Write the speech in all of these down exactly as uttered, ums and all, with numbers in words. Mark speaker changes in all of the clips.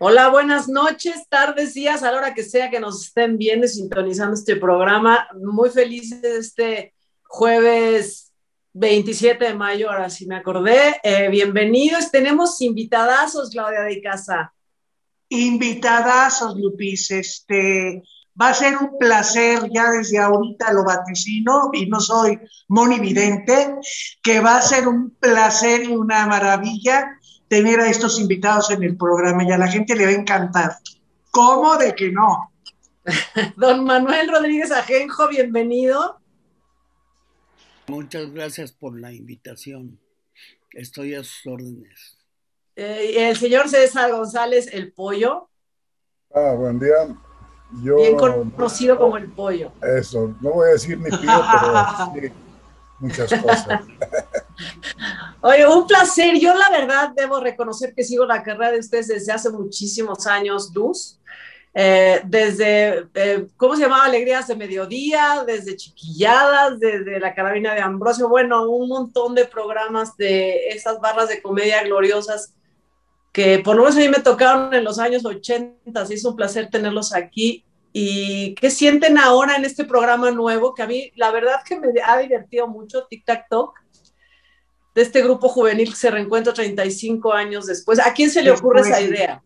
Speaker 1: Hola, buenas noches, tardes, días, a la hora que sea que nos estén viendo y sintonizando este programa. Muy felices este jueves veintisiete de mayo, ahora sí me acordé. Eh, bienvenidos, tenemos invitadazos, Claudia de Casa.
Speaker 2: Invitadazos, Lupis. Este, va a ser un placer, ya desde ahorita lo vaticino, y no soy monividente, que va a ser un placer y una maravilla tener a estos invitados en el programa y a la gente le va a encantar. ¿Cómo de que no?
Speaker 1: Don Manuel Rodríguez Ajenjo, bienvenido.
Speaker 3: Muchas gracias por la invitación. Estoy a sus órdenes.
Speaker 1: Eh, el señor César González, el Pollo.
Speaker 4: Ah, buen día. Yo,
Speaker 1: bien conocido como el Pollo.
Speaker 4: Eso, no voy a decir ni pío, pero sí, muchas cosas.
Speaker 1: Oye, un placer. Yo la verdad debo reconocer que sigo la carrera de ustedes desde hace muchísimos años, Luz. Eh, desde, eh, ¿cómo se llamaba? Alegrías de Mediodía, desde Chiquilladas, desde La Carabina de Ambrosio, bueno, un montón de programas de esas barras de comedia gloriosas que por lo menos a mí me tocaron en los años ochenta, y es un placer tenerlos aquí. ¿Y qué sienten ahora en este programa nuevo? Que a mí la verdad que me ha divertido mucho, Tic Tac Talk, de este grupo juvenil que se reencuentra treinta y cinco años después. ¿A quién se le ocurre esa idea?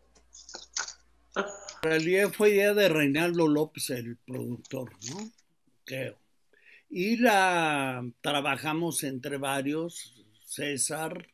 Speaker 3: En realidad fue idea de Reinaldo López, el productor, ¿no? Creo. Y la trabajamos entre varios, César,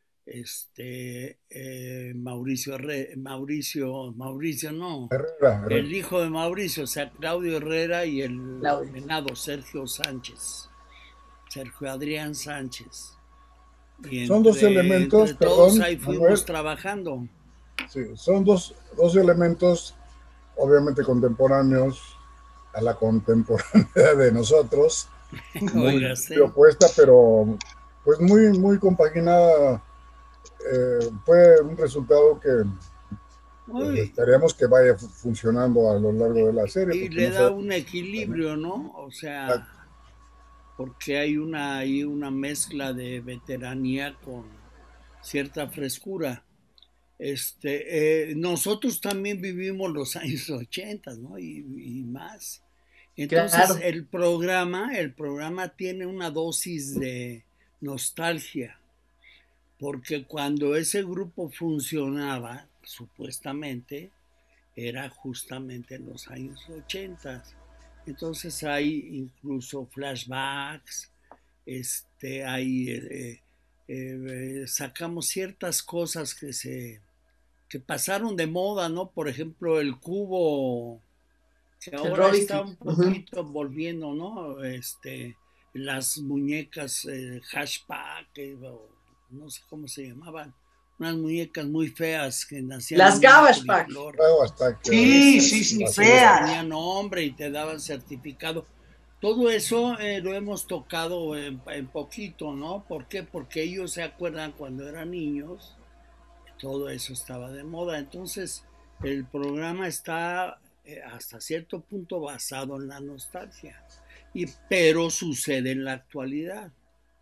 Speaker 3: este, eh, Mauricio, Herrera, Mauricio, Mauricio no,
Speaker 4: Herrera, Herrera.
Speaker 3: el hijo de Mauricio, o sea, Claudio Herrera y el
Speaker 1: Claudio.
Speaker 3: venado Sergio Sánchez, Sergio Adrián Sánchez. Y
Speaker 4: Son
Speaker 3: entre,
Speaker 4: dos elementos,
Speaker 3: entre todos
Speaker 4: perdón,
Speaker 3: ahí fuimos
Speaker 4: Manuel.
Speaker 3: trabajando.
Speaker 4: Sí, son dos, dos elementos, obviamente contemporáneos a la contemporaneidad de nosotros, muy,
Speaker 3: Oiga, sí.
Speaker 4: muy opuesta, pero pues muy, muy compaginada. Eh, fue un resultado que pues,
Speaker 3: Uy,
Speaker 4: esperemos que vaya fu- funcionando a lo largo de la serie.
Speaker 3: y
Speaker 4: Porque
Speaker 3: le
Speaker 4: no
Speaker 3: da
Speaker 4: sé,
Speaker 3: un equilibrio, ¿no? O
Speaker 4: ¿no?
Speaker 3: sea, porque hay una, hay una mezcla de veteranía con cierta frescura. Este, eh, nosotros también vivimos los años ochenta, ¿no? Y, y más. Entonces,
Speaker 1: Claro.
Speaker 3: el programa, el programa tiene una dosis de nostalgia, porque cuando ese grupo funcionaba, supuestamente, era justamente en los años ochenta. Entonces hay incluso flashbacks, este, hay, eh, eh, sacamos ciertas cosas que se que pasaron de moda, ¿no? Por ejemplo, el cubo, que
Speaker 1: El
Speaker 3: ahora
Speaker 1: Robbie
Speaker 3: está
Speaker 1: Kick.
Speaker 3: un
Speaker 1: Uh-huh.
Speaker 3: poquito volviendo, ¿no? Este, las muñecas eh, hashpack, eh, no sé cómo se llamaban, unas muñecas muy feas que nacían
Speaker 1: Las
Speaker 3: en una
Speaker 1: Garbage Pack.
Speaker 3: coliflor.
Speaker 4: Luego hasta que
Speaker 2: Sí,
Speaker 3: Esas,
Speaker 2: sí,
Speaker 3: y
Speaker 2: sí,
Speaker 3: se les
Speaker 2: feas.
Speaker 3: ponía nombre y te daban certificado. Todo eso eh, lo hemos tocado en, en poquito, ¿no? ¿Por qué? Porque ellos se acuerdan cuando eran niños, todo eso estaba de moda. Entonces, el programa está eh, hasta cierto punto basado en la nostalgia, y, pero sucede en la actualidad.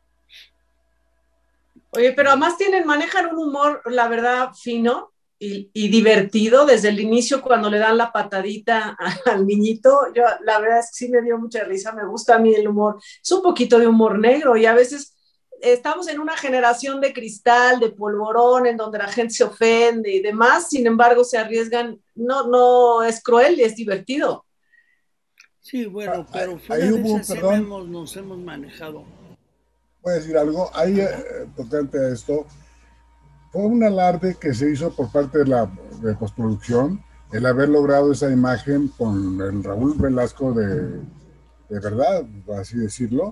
Speaker 1: Oye, pero además tienen, manejan un humor, la verdad, fino y, y divertido desde el inicio cuando le dan la patadita al niñito. Yo, la verdad es que sí me dio mucha risa, me gusta a mí el humor. Es un poquito de humor negro y a veces estamos en una generación de cristal, de polvorón, en donde la gente se ofende y demás, sin embargo se arriesgan, no, no es cruel y es divertido.
Speaker 3: Sí,
Speaker 4: ah,
Speaker 3: bueno,
Speaker 4: ahí,
Speaker 3: pero
Speaker 4: ahí
Speaker 3: fuera de
Speaker 4: hubo,
Speaker 3: ese sí
Speaker 4: perdón,
Speaker 3: hemos, nos hemos manejado.
Speaker 4: voy a decir algo, ahí eh, tocante a esto, fue un alarde que se hizo por parte de la de postproducción, el haber logrado esa imagen con el Raúl Velasco de, de verdad, así decirlo,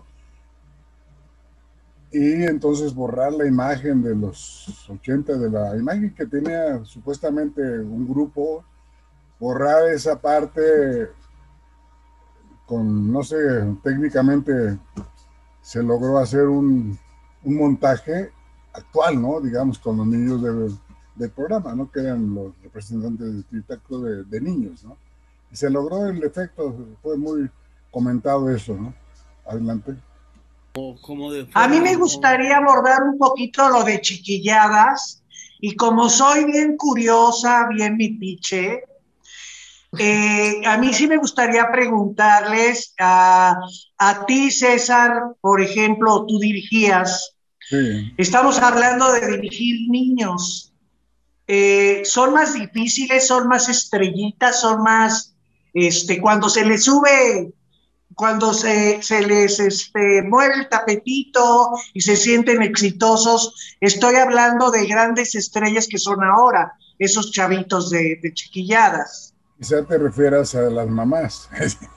Speaker 4: y entonces borrar la imagen de los ochenta, de la imagen que tenía supuestamente un grupo, borrar esa parte con, no sé, técnicamente se logró hacer un, un montaje actual, ¿no? Digamos, con los niños de, del programa, ¿no? Que eran los representantes del espectáculo de, de niños, ¿no? Y se logró el efecto, fue muy comentado eso, ¿no? Adelante.
Speaker 3: O como de
Speaker 2: A mí
Speaker 3: forma,
Speaker 2: me
Speaker 3: o,
Speaker 2: gustaría abordar un poquito lo de Chiquilladas Y como soy bien curiosa, bien metiche, eh, a mí sí me gustaría preguntarles a, a ti, César, por ejemplo, tú dirigías,
Speaker 4: Sí.
Speaker 2: estamos hablando de dirigir niños. Eh, son más difíciles, son más estrellitas, son más, este, cuando se les sube, cuando se, se les este, mueve el tapetito y se sienten exitosos, estoy hablando de grandes estrellas que son ahora, esos chavitos de, de chiquilladas.
Speaker 4: Quizá te refieras a las mamás.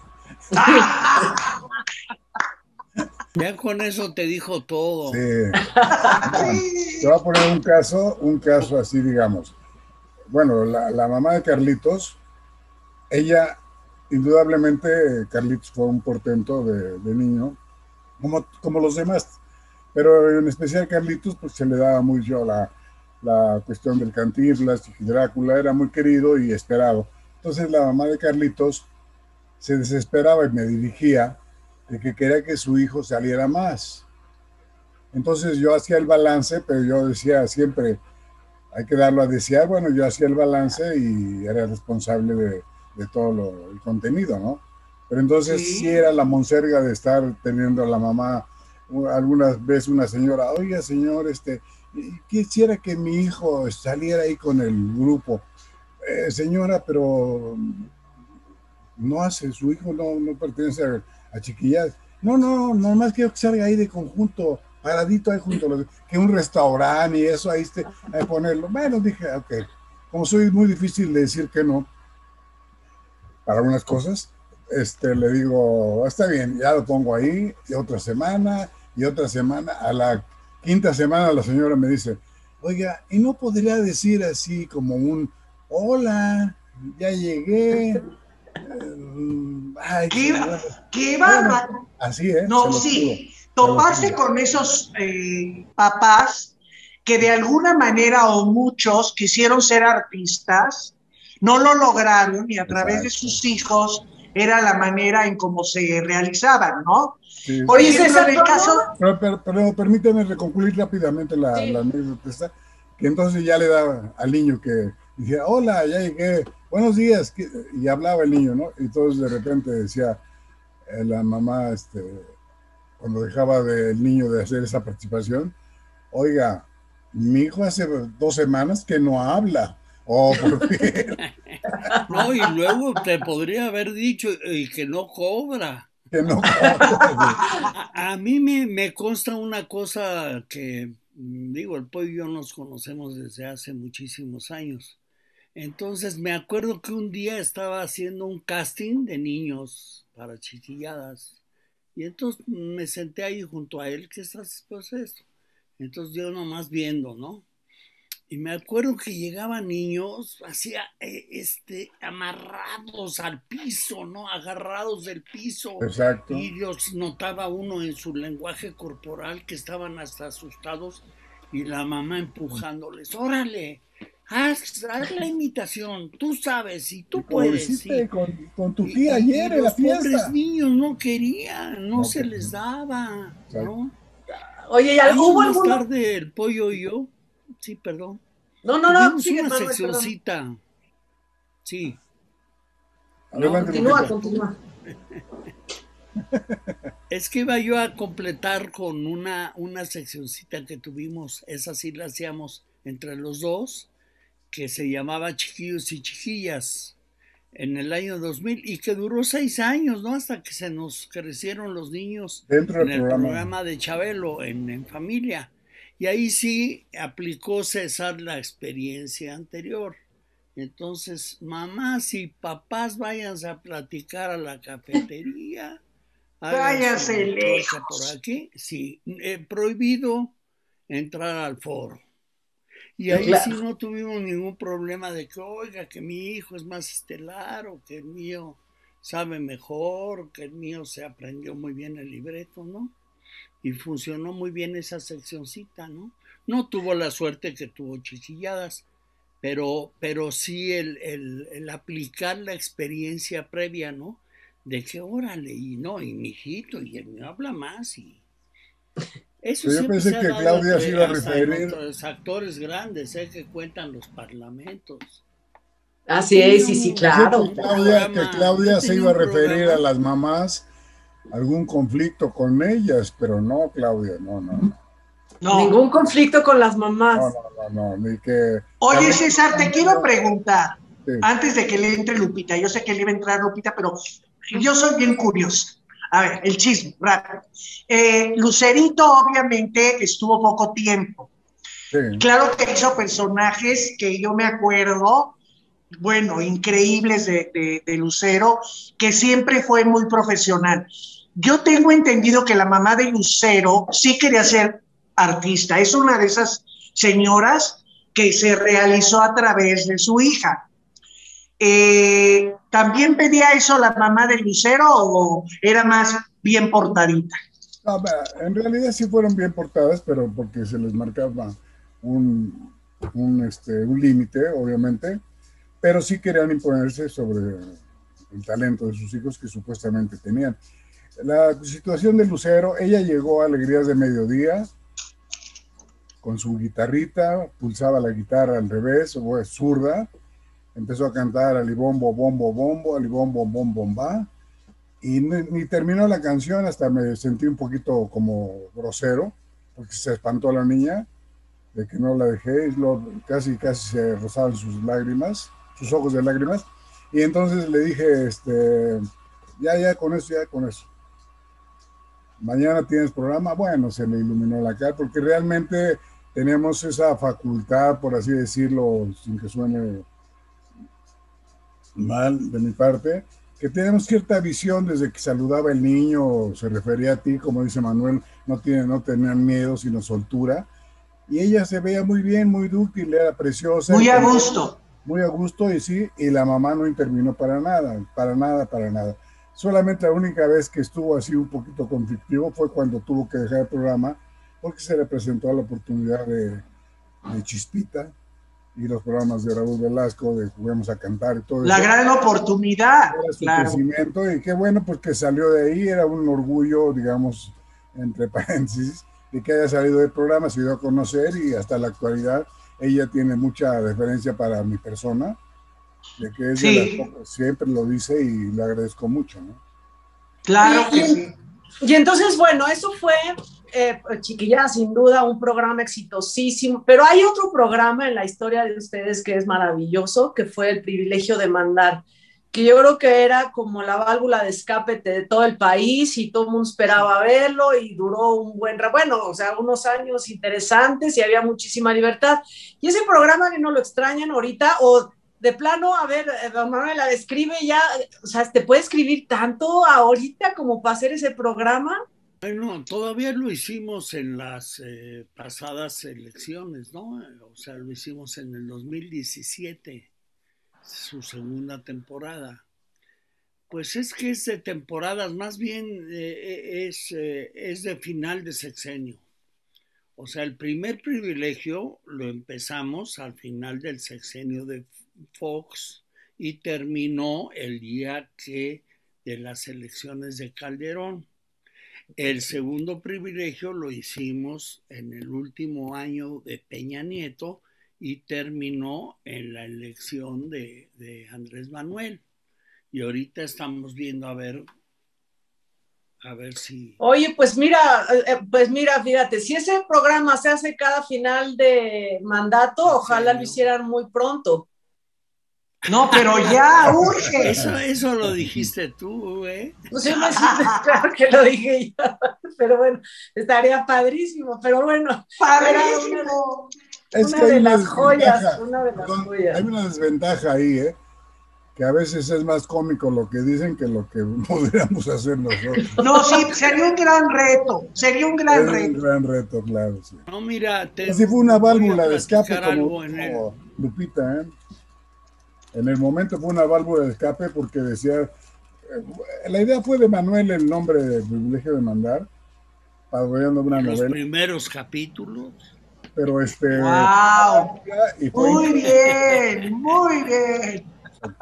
Speaker 2: ¡Ah!
Speaker 3: Ya con eso te dijo
Speaker 4: Sí.
Speaker 3: todo.
Speaker 4: No, te voy a poner un caso, un caso así, digamos. Bueno, la, la mamá de Carlitos, ella, indudablemente, Carlitos fue un portento de, de niño, como, como los demás, pero en especial Carlitos, pues se le daba mucho la, la cuestión del Cantinflas y Drácula, era muy querido y esperado. Entonces la mamá de Carlitos se desesperaba y me dirigía de que quería que su hijo saliera más. Entonces yo hacía el balance, pero yo decía siempre, hay que darlo a desear. Bueno, yo hacía el balance y era responsable de, de todo lo, el contenido, ¿no? Pero entonces sí
Speaker 2: Sí.
Speaker 4: era la monserga de estar teniendo a la mamá, algunas veces una señora, oiga señor, este, quisiera que mi hijo saliera ahí con el grupo. Eh, señora, pero no hace, su hijo no, no pertenece a, a chiquillas. No, no, nomás quiero que salga ahí de conjunto, paradito ahí junto a los, que un restaurante y eso ahí, este, ahí ponerlo. Bueno, dije, ok, como soy muy difícil de decir que no para algunas cosas, este, le digo, está bien, ya lo pongo ahí, y otra semana, y otra semana, a la quinta semana la señora me dice, oiga, ¿y no podría decir así como un, hola, ya llegué? Ay,
Speaker 2: ¡Qué,
Speaker 4: señor.
Speaker 2: qué
Speaker 4: Bueno,
Speaker 2: bárbaro!
Speaker 4: así, ¿eh? Se
Speaker 2: No,
Speaker 4: los juro,
Speaker 2: sí,
Speaker 4: se los
Speaker 2: toparse
Speaker 4: juro.
Speaker 2: con esos eh, papás que de alguna manera o muchos quisieron ser artistas, no lo lograron y a través de
Speaker 4: Exacto.
Speaker 2: sus hijos era la manera en cómo se realizaban, ¿no?
Speaker 4: Sí,
Speaker 2: Por
Speaker 1: Oye,
Speaker 4: sí.
Speaker 2: ejemplo, en
Speaker 1: César,
Speaker 2: el
Speaker 1: ¿cómo?
Speaker 2: caso,
Speaker 4: Pero, pero, pero permíteme reconcluir rápidamente la, la
Speaker 1: Sí.
Speaker 4: anécdota esta, que entonces ya le daba al niño que decía, hola, ya llegué, buenos días, y hablaba el niño, ¿no? Y entonces de repente decía eh, la mamá, este, cuando dejaba del niño de hacer esa participación, oiga, mi hijo hace dos semanas que no habla. Oh, por fin.
Speaker 3: No, y luego te podría haber dicho y que no cobra.
Speaker 4: Que no cobra.
Speaker 3: A, a mí me, me consta una cosa que, digo, el pollo y yo nos conocemos desde hace muchísimos años. Entonces me acuerdo que un día estaba haciendo un casting de niños para chiquilladas. Y entonces me senté ahí junto a él, ¿qué estás pues esto? Entonces yo nomás viendo, ¿no? Y me acuerdo que llegaban niños así, eh, este, amarrados al piso, ¿no? Agarrados del piso.
Speaker 4: Exacto.
Speaker 3: Y los notaba uno en su lenguaje corporal que estaban hasta asustados y la mamá empujándoles, órale, haz, haz la imitación, tú sabes y
Speaker 4: Y
Speaker 3: tú
Speaker 4: como lo
Speaker 3: puedes.
Speaker 4: hiciste
Speaker 3: Y,
Speaker 4: con, con tu
Speaker 3: y,
Speaker 4: tía
Speaker 3: y, y
Speaker 4: ayer en la
Speaker 3: los pobres
Speaker 4: fiesta.
Speaker 3: niños no querían, no
Speaker 4: No,
Speaker 3: se
Speaker 4: que,
Speaker 3: les daba,
Speaker 4: exacto.
Speaker 3: ¿no?
Speaker 1: Oye, ¿y
Speaker 3: Años
Speaker 1: hubo
Speaker 3: más
Speaker 1: alguno?
Speaker 3: tarde el pollo y yo, sí, perdón,
Speaker 1: No, no, no,
Speaker 3: tuvimos
Speaker 1: sigue,
Speaker 3: una
Speaker 1: Manuel, perdón.
Speaker 3: seccioncita, sí, no,
Speaker 4: Adelante,
Speaker 1: Continúa,
Speaker 4: Lupita.
Speaker 1: continúa.
Speaker 3: es que iba yo a completar con una, una seccioncita que tuvimos, esa sí la hacíamos entre los dos, que se llamaba Chiquillos y Chiquillas, en el año dos mil y que duró seis años, ¿no? Hasta que se nos crecieron los niños
Speaker 4: Dentro
Speaker 3: en
Speaker 4: del
Speaker 3: el
Speaker 4: programa.
Speaker 3: programa de Chabelo, en, en familia. Y ahí sí aplicó César la experiencia anterior. Entonces, mamás y papás váyanse a platicar a la cafetería, hagan
Speaker 2: váyanse
Speaker 3: su trocha por
Speaker 2: lejos.
Speaker 3: aquí. Sí, eh, prohibido entrar al foro. Y
Speaker 1: Yo,
Speaker 3: ahí sí
Speaker 1: claro.
Speaker 3: no tuvimos ningún problema de que, oiga, que mi hijo es más estelar o que el mío sabe mejor, que el mío se aprendió muy bien el libreto, ¿no? Y funcionó muy bien esa seccioncita, ¿no? No tuvo la suerte que tuvo Chichilladas, pero, pero sí el, el, el aplicar la experiencia previa, ¿no? De que órale, y no, y mi hijito, y él me habla más, y Eso
Speaker 4: Pero yo
Speaker 3: siempre
Speaker 4: pensé
Speaker 3: se ha
Speaker 4: que
Speaker 3: dado
Speaker 4: Claudia
Speaker 3: que
Speaker 4: se iba a
Speaker 3: hasta en
Speaker 4: referir.
Speaker 3: otros actores grandes, ¿eh? Que cuentan los parlamentos.
Speaker 1: Así
Speaker 3: Yo
Speaker 1: es,
Speaker 3: tenía
Speaker 1: sí, sí,
Speaker 3: un,
Speaker 4: Pensé que
Speaker 1: claro.
Speaker 3: un
Speaker 4: Claudia, que
Speaker 3: programa, yo
Speaker 4: Claudia se
Speaker 3: tenía
Speaker 4: iba a
Speaker 3: un
Speaker 4: referir a
Speaker 3: programa,
Speaker 4: las mamás, algún conflicto con ellas, pero no, Claudia, no, no, no.
Speaker 2: No.
Speaker 1: Ningún conflicto con las
Speaker 4: No,
Speaker 1: mamás.
Speaker 4: no, no, no, ni que
Speaker 2: Oye,
Speaker 4: hablemos
Speaker 2: César, te quiero
Speaker 4: contigo.
Speaker 2: preguntar,
Speaker 4: Sí,
Speaker 2: antes de que le entre Lupita, yo sé que le iba a entrar Lupita, pero yo soy bien curiosa. A ver, el chisme, rápido. Eh, Lucerito obviamente estuvo poco tiempo.
Speaker 4: sí.
Speaker 2: Claro que hizo personajes que yo me acuerdo, bueno, increíbles de, de, de Lucero, que siempre fue muy profesional. Yo tengo entendido que la mamá de Lucero sí quería ser artista. Es una de esas señoras que se realizó a través de su hija. Eh, ¿También pedía eso la mamá de Lucero o era más bien portadita?
Speaker 4: No, en realidad sí fueron bien portadas, pero porque se les marcaba un, un, este, un límite, obviamente, pero sí querían imponerse sobre el talento de sus hijos que supuestamente tenían. La situación de Lucero, ella llegó a Alegrías de Mediodía con su guitarrita, pulsaba la guitarra al revés, o es zurda, empezó a cantar alibombo, bombo, bombo, alibombo, bom, bomba, y ni, ni terminó la canción, hasta me sentí un poquito como grosero, porque se espantó la niña de que no la dejé, y lo, casi, casi se rozaban sus lágrimas, sus ojos de lágrimas, y entonces le dije, este, ya, ya, con eso, ya, con eso. Mañana tienes programa, bueno, se le iluminó la cara, porque realmente tenemos esa facultad, por así decirlo, sin que suene mal de mi parte, que tenemos cierta visión desde que saludaba el niño, se refería a ti, como dice Manuel, no, tiene, no tenían miedo, sino soltura, y ella se veía muy bien, muy dúctil, era preciosa,
Speaker 2: Muy a
Speaker 4: entendía,
Speaker 2: gusto.
Speaker 4: muy a gusto, y sí, y la mamá no intervino para nada, para nada, para nada. Solamente la única vez que estuvo así un poquito conflictivo fue cuando tuvo que dejar el programa, porque se le presentó la oportunidad de, de Chispita y los programas de Raúl Velasco, de Juguemos a Cantar y todo
Speaker 2: La
Speaker 4: eso.
Speaker 2: gran oportunidad,
Speaker 4: Era su
Speaker 2: claro.
Speaker 4: crecimiento y qué bueno, pues que salió de ahí, era un orgullo, digamos, entre paréntesis, de que haya salido del programa, se dio a conocer y hasta la actualidad ella tiene mucha referencia para mi persona, de que es de las
Speaker 2: Sí,
Speaker 4: pocas, siempre lo dice y le agradezco mucho, ¿no?
Speaker 1: Oye,
Speaker 2: claro
Speaker 1: y,
Speaker 2: que
Speaker 1: en-
Speaker 2: sí.
Speaker 1: y entonces, bueno, eso fue, eh, Chiquilla, sin duda, un programa exitosísimo, pero hay otro programa en la historia de ustedes que es maravilloso, que fue El Privilegio de Mandar, que yo creo que era como la válvula de escape de todo el país y todo el mundo
Speaker 2: Sí.
Speaker 1: esperaba verlo y duró un buen, bueno, o sea, unos años interesantes y había muchísima libertad. Y ese programa que no lo extrañan ahorita o de plano, a ver, don Manuel, la describe ya, o sea, ¿te puede escribir tanto ahorita como para hacer ese programa?
Speaker 3: bueno, todavía lo hicimos en las eh, pasadas elecciones, ¿no? O sea, lo hicimos en el dos mil diecisiete, su segunda temporada. Pues es que es de temporadas, más bien eh, es, eh, es de final de sexenio. O sea, el primer privilegio lo empezamos al final del sexenio de Fox y terminó el día que de las elecciones de Calderón. El segundo privilegio lo hicimos en el último año de Peña Nieto y terminó en la elección de, de Andrés Manuel. Y ahorita estamos viendo a ver, a ver si...
Speaker 1: Oye, pues mira, eh, pues mira, fíjate, si ese programa se hace cada final de mandato, ojalá lo hicieran muy pronto.
Speaker 2: No, pero ya urge.
Speaker 3: Eso, eso lo dijiste tú, ¿eh?
Speaker 1: Pues yo me siento, claro que lo dije yo, pero bueno, estaría padrísimo, pero bueno, era una,
Speaker 2: Padrísimo.
Speaker 4: Es que
Speaker 1: una
Speaker 4: hay
Speaker 1: de
Speaker 4: una
Speaker 1: las joyas,
Speaker 4: desventaja,
Speaker 1: una de las
Speaker 4: perdón, hay
Speaker 1: joyas.
Speaker 4: una desventaja ahí, ¿eh? Que a veces es más cómico lo que dicen que lo que podríamos hacer nosotros.
Speaker 2: No, sí, sería un gran reto. Sería un
Speaker 4: Es
Speaker 2: gran
Speaker 4: un
Speaker 2: reto.
Speaker 4: gran reto, claro, sí.
Speaker 3: No, mira, te
Speaker 4: Así fue una
Speaker 3: voy a
Speaker 4: válvula de escape,
Speaker 3: platicar
Speaker 4: como
Speaker 3: algo en el...
Speaker 4: dijo Lupita, ¿eh? En el momento fue una válvula de escape porque decía, eh, la idea fue de Manuel el nombre de Privilegio de Mandar, parodiando una
Speaker 3: En los
Speaker 4: novela,
Speaker 3: primeros capítulos.
Speaker 4: pero este,
Speaker 2: Wow.
Speaker 4: y fue
Speaker 2: Muy
Speaker 4: increíble.
Speaker 2: bien, muy bien.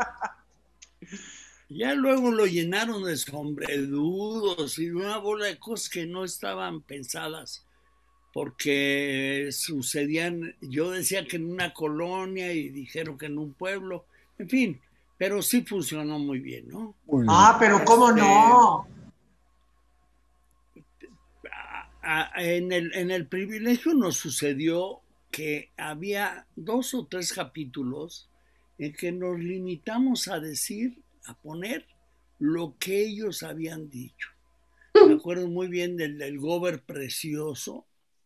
Speaker 3: Ya luego lo llenaron de sombrerudos y de una bola de cosas que no estaban pensadas porque sucedían, yo decía que en una colonia y dijeron que en un pueblo, en fin, pero sí funcionó muy bien, ¿no?
Speaker 4: Muy bien.
Speaker 2: Ah, pero ¿cómo
Speaker 3: Este,
Speaker 2: no?
Speaker 3: a- a- en el, en el privilegio nos sucedió que había dos o tres capítulos en que nos limitamos a decir, a poner lo que ellos habían dicho. Me acuerdo muy bien del, del Gober Precioso,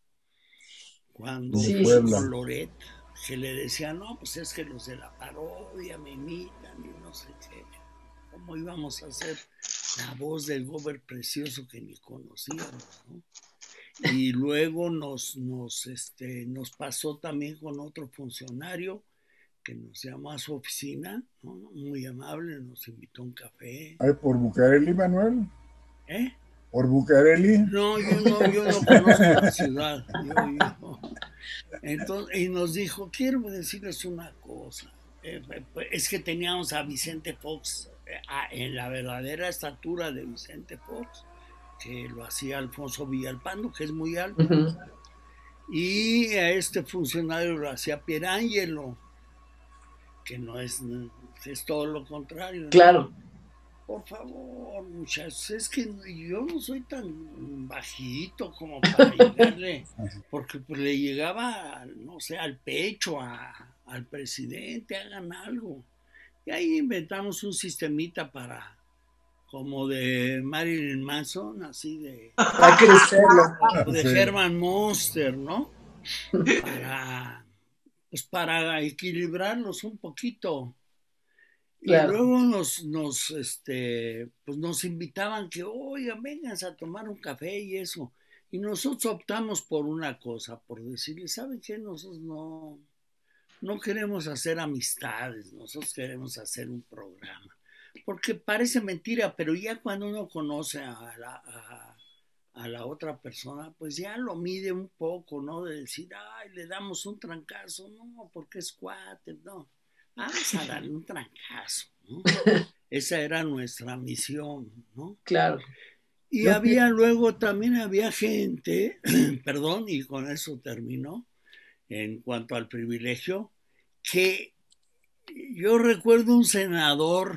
Speaker 3: cuando
Speaker 4: De
Speaker 1: Sí,
Speaker 3: fui
Speaker 1: sí,
Speaker 4: Puebla.
Speaker 3: con Loret, que le decía, no, pues es que los de la parodia me imitan y no sé qué. ¿Cómo íbamos a hacer la voz del Gober Precioso que ni conocíamos, ¿no? Y luego nos, nos, este, nos pasó también con otro funcionario que nos llamó a su oficina, ¿no? Muy amable, nos invitó a un café.
Speaker 4: Ay, por Bucareli, Manuel.
Speaker 3: ¿Eh?
Speaker 4: Por Bucareli.
Speaker 3: No, yo no, yo no conozco la ciudad. Yo, yo. Entonces, y nos dijo, quiero decirles una cosa. Eh, es que teníamos a Vicente Fox eh, en la verdadera estatura de Vicente Fox, que lo hacía Alfonso Villalpando, que es muy alto.
Speaker 1: uh-huh.
Speaker 3: Y a este funcionario lo hacía Pierangelo, que no es, es todo lo contrario, ¿no?
Speaker 1: Claro.
Speaker 3: Por favor, muchachos, es que yo no soy tan bajito como para llegarle, porque pues le llegaba, no sé, al pecho a, al presidente, hagan algo. Y ahí inventamos un sistemita para, como de Marilyn Manson, así de,
Speaker 1: Hay que crecerlo.
Speaker 3: de
Speaker 4: Sí.
Speaker 3: Herman Monster, ¿no? Para, pues para equilibrarlos un poquito. Y
Speaker 1: Claro.
Speaker 3: luego nos, nos, este, pues nos invitaban que, oigan, vénganse a tomar un café y eso. Y nosotros optamos por una cosa, por decirles, ¿saben qué? Nosotros no, no queremos hacer amistades, nosotros queremos hacer un programa. Porque parece mentira, pero ya cuando uno conoce a la, a, a la otra persona, pues ya lo mide un poco, ¿no? De decir, ay, le damos un trancazo, no, porque es cuate, no. Vamos a darle un trancazo, ¿no? Esa era nuestra misión, ¿no?
Speaker 1: Claro.
Speaker 3: Y
Speaker 1: No,
Speaker 3: había luego también había gente, perdón, y con eso terminó, en cuanto al privilegio, que yo recuerdo un senador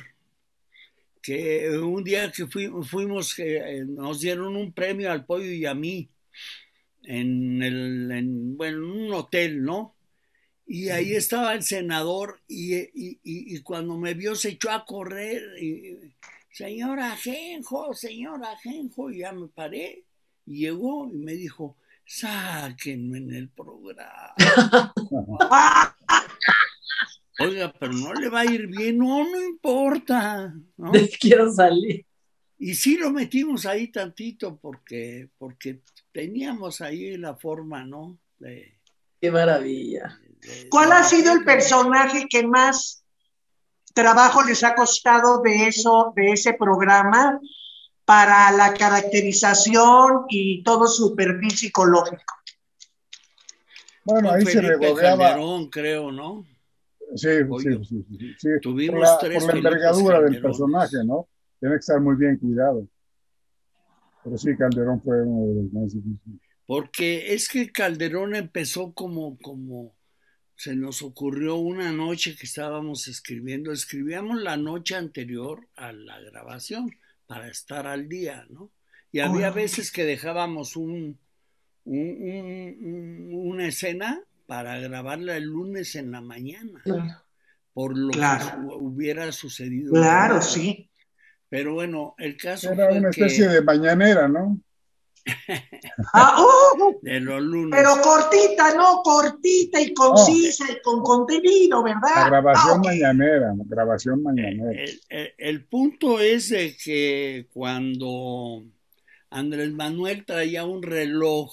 Speaker 3: que un día que fuimos, fuimos que nos dieron un premio al Pollo y a mí en, el, en, bueno, en un hotel, ¿no? Y ahí estaba el senador y, y, y, y cuando me vio se echó a correr. Y, señora Ajenjo, señora Ajenjo, y ya me paré. Y llegó y me dijo, sáquenme en el programa. Oiga, pero no le va a ir bien, no, no importa, ¿no?
Speaker 1: Quiero salir.
Speaker 3: Y sí lo metimos ahí tantito porque, porque teníamos ahí la forma, ¿no? De,
Speaker 1: Qué maravilla.
Speaker 3: de,
Speaker 2: ¿Cuál
Speaker 3: de
Speaker 2: ha sido el
Speaker 3: meterlo.
Speaker 2: personaje que más trabajo les ha costado de eso, de ese programa, para la caracterización y todo su perfil psicológico?
Speaker 4: Bueno,
Speaker 3: Con
Speaker 4: ahí se
Speaker 3: Felipe
Speaker 4: regodeaba.
Speaker 3: Calderón, creo, ¿no?
Speaker 4: Sí, sí,
Speaker 3: Pollo.
Speaker 4: sí, sí, sí. Por
Speaker 3: Tuvimos
Speaker 4: la, por
Speaker 3: tres
Speaker 4: la
Speaker 3: Felipes
Speaker 4: envergadura del
Speaker 3: Calderones.
Speaker 4: personaje, ¿no? Tiene que estar muy bien cuidado. Pero sí, Calderón fue uno de los más difíciles.
Speaker 3: Porque es que Calderón empezó como, como se nos ocurrió una noche que estábamos escribiendo. Escribíamos la noche anterior a la grabación para estar al día, ¿no? Y había veces que dejábamos un, un, un, un, una escena para grabarla el lunes en la mañana,
Speaker 1: Claro.
Speaker 3: por lo
Speaker 2: Claro.
Speaker 3: que hubiera sucedido el
Speaker 2: Claro,
Speaker 3: domingo.
Speaker 2: sí.
Speaker 3: Pero bueno, el caso
Speaker 4: Era
Speaker 3: fue
Speaker 4: una especie
Speaker 3: que
Speaker 4: de mañanera, ¿no?
Speaker 2: Ah, uh,
Speaker 3: de los lunes.
Speaker 2: pero cortita, ¿no? Cortita y concisa
Speaker 4: Oh,
Speaker 2: y con contenido,
Speaker 4: la
Speaker 2: ¿verdad?
Speaker 4: grabación
Speaker 2: Ah, ok.
Speaker 4: mañanera, la grabación
Speaker 3: El,
Speaker 4: mañanera.
Speaker 3: el, el punto es de que cuando Andrés Manuel traía un reloj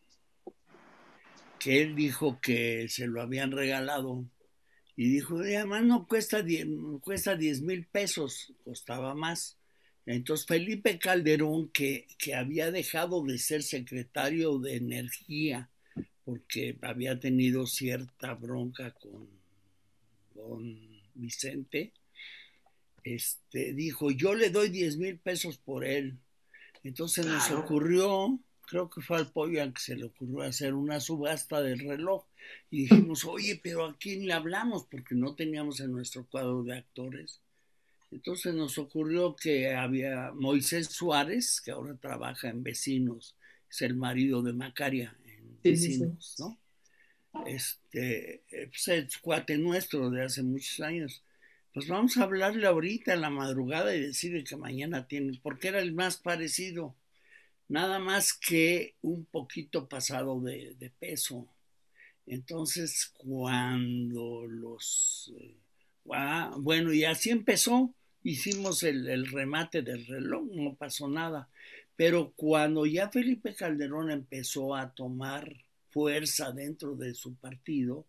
Speaker 3: que él dijo que se lo habían regalado y dijo, además no cuesta diez, cuesta diez mil pesos, costaba más. Entonces Felipe Calderón, que, que había dejado de ser secretario de Energía porque había tenido cierta bronca con don Vicente, este, dijo, yo le doy diez mil pesos por él. Entonces nos
Speaker 2: Claro.
Speaker 3: ocurrió creo que fue al Pollo al que se le ocurrió hacer una subasta del reloj. Y dijimos, oye, pero ¿a quién le hablamos? Porque no teníamos en nuestro cuadro de actores. Entonces nos ocurrió que había Moisés Suárez, que ahora trabaja en Vecinos, es el marido de Macaria en
Speaker 1: Sí,
Speaker 3: Vecinos,
Speaker 1: sí, sí.
Speaker 3: ¿no? Este, pues es cuate nuestro de hace muchos años. Pues vamos a hablarle ahorita en la madrugada y decirle que mañana tiene, porque era el más parecido, nada más que un poquito pasado de, de peso. Entonces, cuando los... Eh, ah, bueno, y así empezó, hicimos el, el remate del reloj, no pasó nada. Pero cuando ya Felipe Calderón empezó a tomar fuerza dentro de su partido,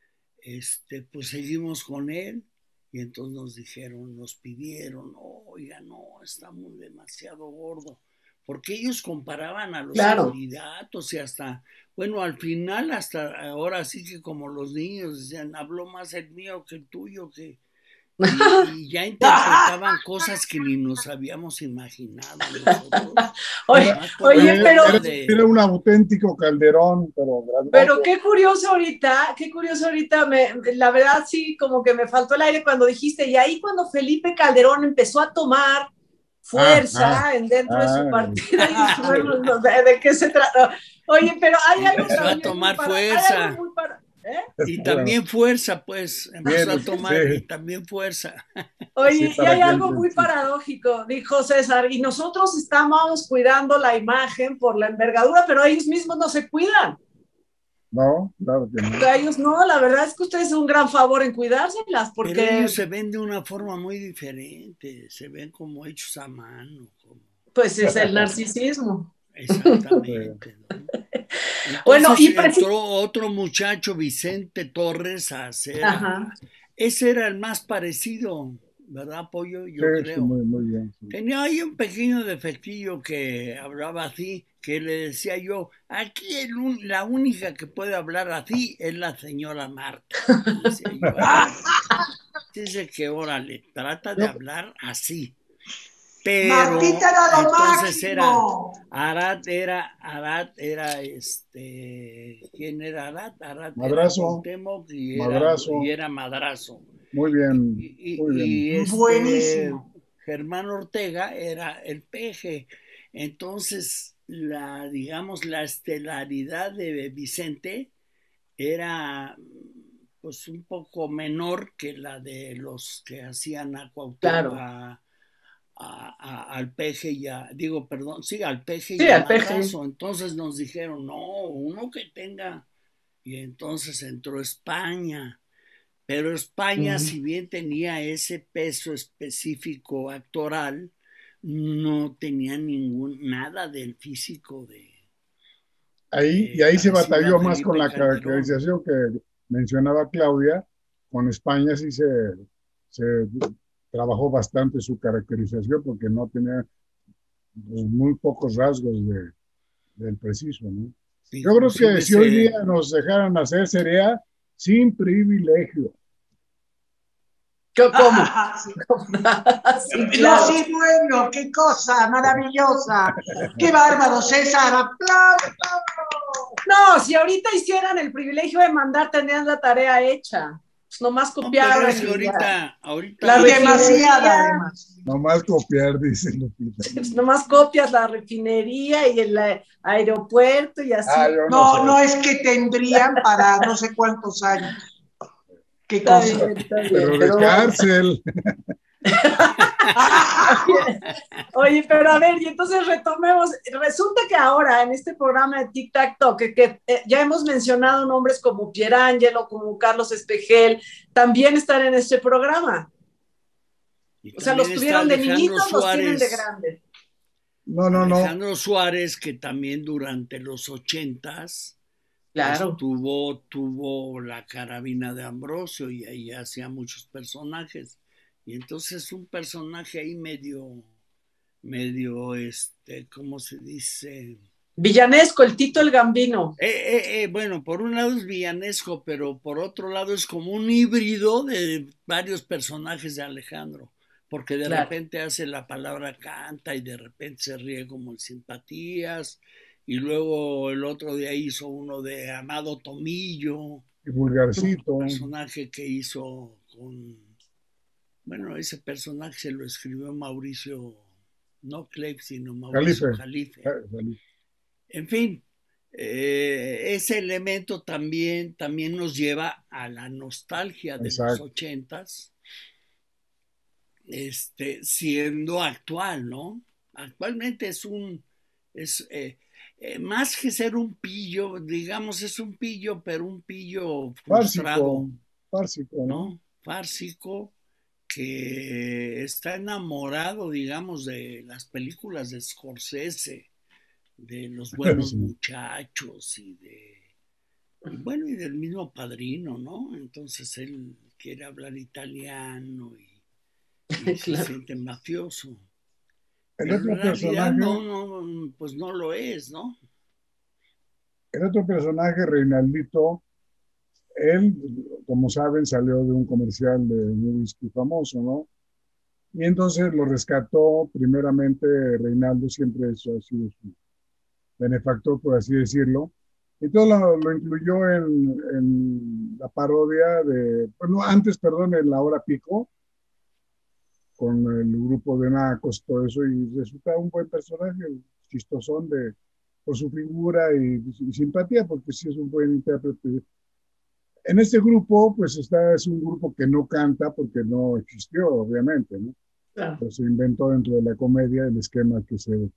Speaker 3: este, pues seguimos con él. Y entonces nos dijeron, nos pidieron, oiga, no, está muy demasiado gordo. Porque ellos comparaban a los
Speaker 1: Claro.
Speaker 3: candidatos y hasta, bueno, al final, hasta ahora sí que como los niños decían, habló más el mío que el tuyo, que... Y, y ya interpretaban cosas que ni nos habíamos imaginado nosotros.
Speaker 1: Oye, oye,
Speaker 4: era,
Speaker 1: pero...
Speaker 4: Era, era un auténtico Calderón, pero...
Speaker 1: Pero qué curioso ahorita, qué curioso ahorita, me, la verdad sí, como que me faltó el aire cuando dijiste, y ahí cuando Felipe Calderón empezó a tomar fuerza ah, ah, en dentro ah, de su partido, ah, ¿de, ¿de qué se trata? Oye, pero hay algo
Speaker 3: empezó
Speaker 1: también
Speaker 3: a tomar
Speaker 1: para,
Speaker 3: fuerza.
Speaker 1: Muy para, ¿eh?
Speaker 3: Y también fuerza, pues, empezó Bien, a tomar sí. y también fuerza.
Speaker 1: Oye, sí, y hay algo muy sí. paradójico, dijo César, y nosotros estamos cuidando la imagen por la envergadura, pero ellos mismos no se cuidan.
Speaker 4: No, claro que no.
Speaker 1: O sea, ellos no, la verdad es que ustedes hacen un gran favor en cuidárselas, porque...
Speaker 3: Pero ellos se ven de una forma muy diferente, se ven como hechos a mano. Como...
Speaker 1: Pues es el narcisismo.
Speaker 3: Exactamente, ¿no? Entonces, bueno, y entró otro muchacho, Vicente Torres, a hacer. Ajá. Ese era el más parecido, ¿verdad, Pollo? Yo
Speaker 4: sí,
Speaker 3: creo.
Speaker 4: Sí, muy, muy bien. Sí.
Speaker 3: Tenía ahí un pequeño defectillo que hablaba así, que le decía yo, aquí el un, la única que puede hablar así es la señora Marta. Decía yo, dice que órale, trata de hablar así. Pero
Speaker 2: Martita era lo
Speaker 3: entonces
Speaker 2: máximo.
Speaker 3: era Arad era Arad era este ¿quién era Arad? Arad
Speaker 4: Madrazo.
Speaker 3: Era y, era,
Speaker 4: Madrazo.
Speaker 3: y era Madrazo.
Speaker 4: Muy bien.
Speaker 3: Y, y,
Speaker 4: muy bien.
Speaker 3: y este,
Speaker 2: buenísimo.
Speaker 3: Germán Ortega era el peje. Entonces la digamos la estelaridad de Vicente era pues un poco menor que la de los que hacían a Cuauhtémoc.
Speaker 1: Claro.
Speaker 3: A, A, a, al peje y a, digo, perdón, sí, al peje
Speaker 1: sí,
Speaker 3: y a
Speaker 1: al peje.
Speaker 3: Madrazo. Entonces nos dijeron, no, uno que tenga, y entonces entró España, pero España, uh-huh. si bien tenía ese peso específico actoral, no tenía ningún, nada del físico de...
Speaker 4: Ahí,
Speaker 3: de
Speaker 4: y ahí se batalló más
Speaker 3: Felipe
Speaker 4: con la
Speaker 3: Calderón.
Speaker 4: caracterización que mencionaba Claudia, con España sí se... se trabajó bastante su caracterización porque no tenía pues, muy pocos rasgos de, del preciso, ¿no? Sí, yo creo que si hoy día nos dejaran hacer sería sin privilegio.
Speaker 1: ¿Cómo?
Speaker 2: sí, claro. No, sí, bueno, qué cosa maravillosa. Qué bárbaro, César. ¡Aplausos!
Speaker 1: No, si ahorita hicieran el privilegio de mandar, tendrían la tarea hecha. Nomás copiar.
Speaker 3: No, es que ahorita, ahorita
Speaker 2: la demasiada, además.
Speaker 4: Nomás copiar, dice Lupita.
Speaker 1: Nomás copias la refinería y el aeropuerto y así.
Speaker 2: Ah, no, no, no es que tendrían para no sé cuántos años. Qué
Speaker 1: está
Speaker 2: cosa.
Speaker 1: Bien, está bien,
Speaker 4: pero de pero... cárcel.
Speaker 1: Oye, pero a ver, y entonces retomemos. Resulta que ahora en este programa de Tic Tac Toc, que, que eh, ya hemos mencionado nombres como Pierangelo, como Carlos Espejel, también están en este programa. O sea, los tuvieron de niñitos, los tienen de grandes.
Speaker 4: No, no, no.
Speaker 3: Alejandro Suárez, que también durante los ochentas
Speaker 1: claro.
Speaker 3: pues, tuvo, tuvo la carabina de Ambrosio y ahí hacía muchos personajes. Y entonces un personaje ahí medio, medio, este, ¿cómo se dice?
Speaker 1: Villanesco, el Tito el Gambino.
Speaker 3: Eh, eh, eh, bueno, por un lado es villanesco, pero por otro lado es como un híbrido de varios personajes de Alejandro, porque de claro. repente hace la palabra canta y de repente se ríe como el Simpatías y luego el otro día hizo uno de Amado Tomillo,
Speaker 4: Y Vulgarcito.
Speaker 3: un personaje que hizo con, bueno, ese personaje se lo escribió Mauricio, no Cleif, sino Mauricio
Speaker 4: Jalife.
Speaker 3: Jalife. En fin, eh, ese elemento también, también nos lleva a la nostalgia de Exacto. los ochentas, este, siendo actual, ¿no? Actualmente es un, es eh, eh, más que ser un pillo, digamos, es un pillo, pero un pillo frustrado.
Speaker 4: Fársico, fársico, ¿no?
Speaker 3: ¿no? Fársico, que está enamorado, digamos, de las películas de Scorsese, de Los Buenos sí. Muchachos y de, y bueno, y del mismo Padrino, ¿no? Entonces él quiere hablar italiano y, y claro. se siente mafioso.
Speaker 4: El
Speaker 3: Pero
Speaker 4: otro
Speaker 3: en realidad
Speaker 4: personaje,
Speaker 3: no, no, pues no lo es, ¿no?
Speaker 4: El otro personaje, Reinaldito, él, como saben, salió de un comercial de un whisky famoso, ¿no? Y entonces lo rescató, primeramente, Reinaldo siempre eso ha sido su benefactor, por así decirlo. Y todo lo, lo incluyó en, en la parodia de, bueno, antes, perdón, en La Hora Pico, con el grupo de Nacos, todo eso, y resulta un buen personaje, chistosón de, por su figura y, y simpatía, porque sí es un buen intérprete. En este grupo, pues está, es un grupo que no canta porque no existió, obviamente, ¿no? Claro. Pero se inventó dentro de la comedia el esquema que se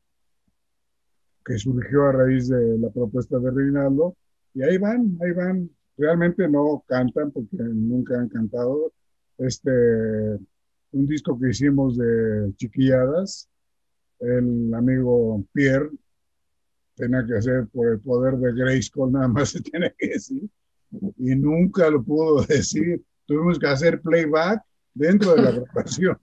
Speaker 4: que surgió a raíz de la propuesta de Reinaldo, y ahí van, ahí van. Realmente no cantan porque nunca han cantado. Este, un disco que hicimos de chiquilladas, el amigo Pierre tenía que hacer por el poder de Grayskull, nada más se tiene que decir, y nunca lo pudo decir. Tuvimos que hacer playback dentro de la grabación.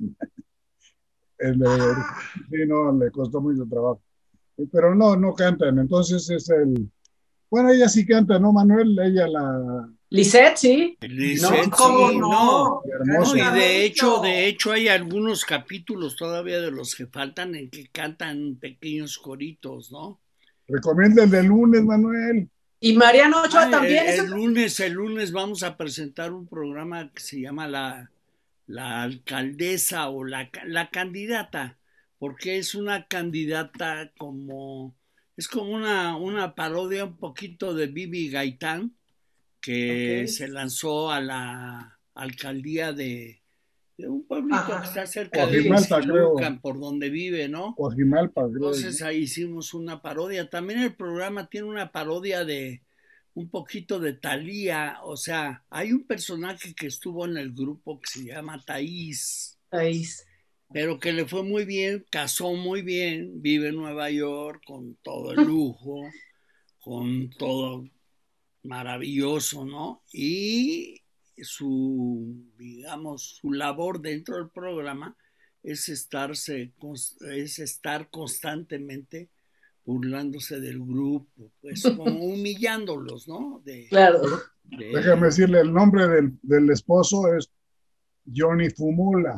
Speaker 4: El, el, sí, no, le costó mucho trabajo. Pero no, no cantan. Entonces es el... Bueno, ella sí canta, ¿no, Manuel? Ella la...
Speaker 1: Lisette, sí.
Speaker 3: Lisette,
Speaker 2: no, ¿cómo
Speaker 3: sí,
Speaker 2: no?
Speaker 3: no.
Speaker 4: Hermoso.
Speaker 3: No, y de hecho, de hecho hay algunos capítulos todavía de los que faltan en que cantan pequeños coritos, ¿no?
Speaker 4: Recomienda el de lunes, Manuel.
Speaker 1: Y Mariano Ochoa
Speaker 3: ah,
Speaker 1: también.
Speaker 3: El, el lunes, el lunes vamos a presentar un programa que se llama La, la Alcaldesa o la, la Candidata, porque es una candidata como, es como una, una parodia un poquito de Bibi Gaitán, que okay. se lanzó a la alcaldía de, de un pueblito Ajá. que está cerca de Ixtalucan, por donde vive, ¿no?
Speaker 4: Coajimalpa,
Speaker 3: Entonces creo. Ahí hicimos una parodia. También el programa tiene una parodia de un poquito de Thalía, o sea, hay un personaje que estuvo en el grupo que se llama Thaís.
Speaker 1: Thaís.
Speaker 3: Pero que le fue muy bien, casó muy bien, vive en Nueva York con todo el lujo, con todo maravilloso, ¿no? Y su, digamos, su labor dentro del programa es estarse, es estar constantemente burlándose del grupo, pues como humillándolos, ¿no? De,
Speaker 1: claro.
Speaker 4: De, Déjame decirle, el nombre del, del esposo es Johnny Fumola.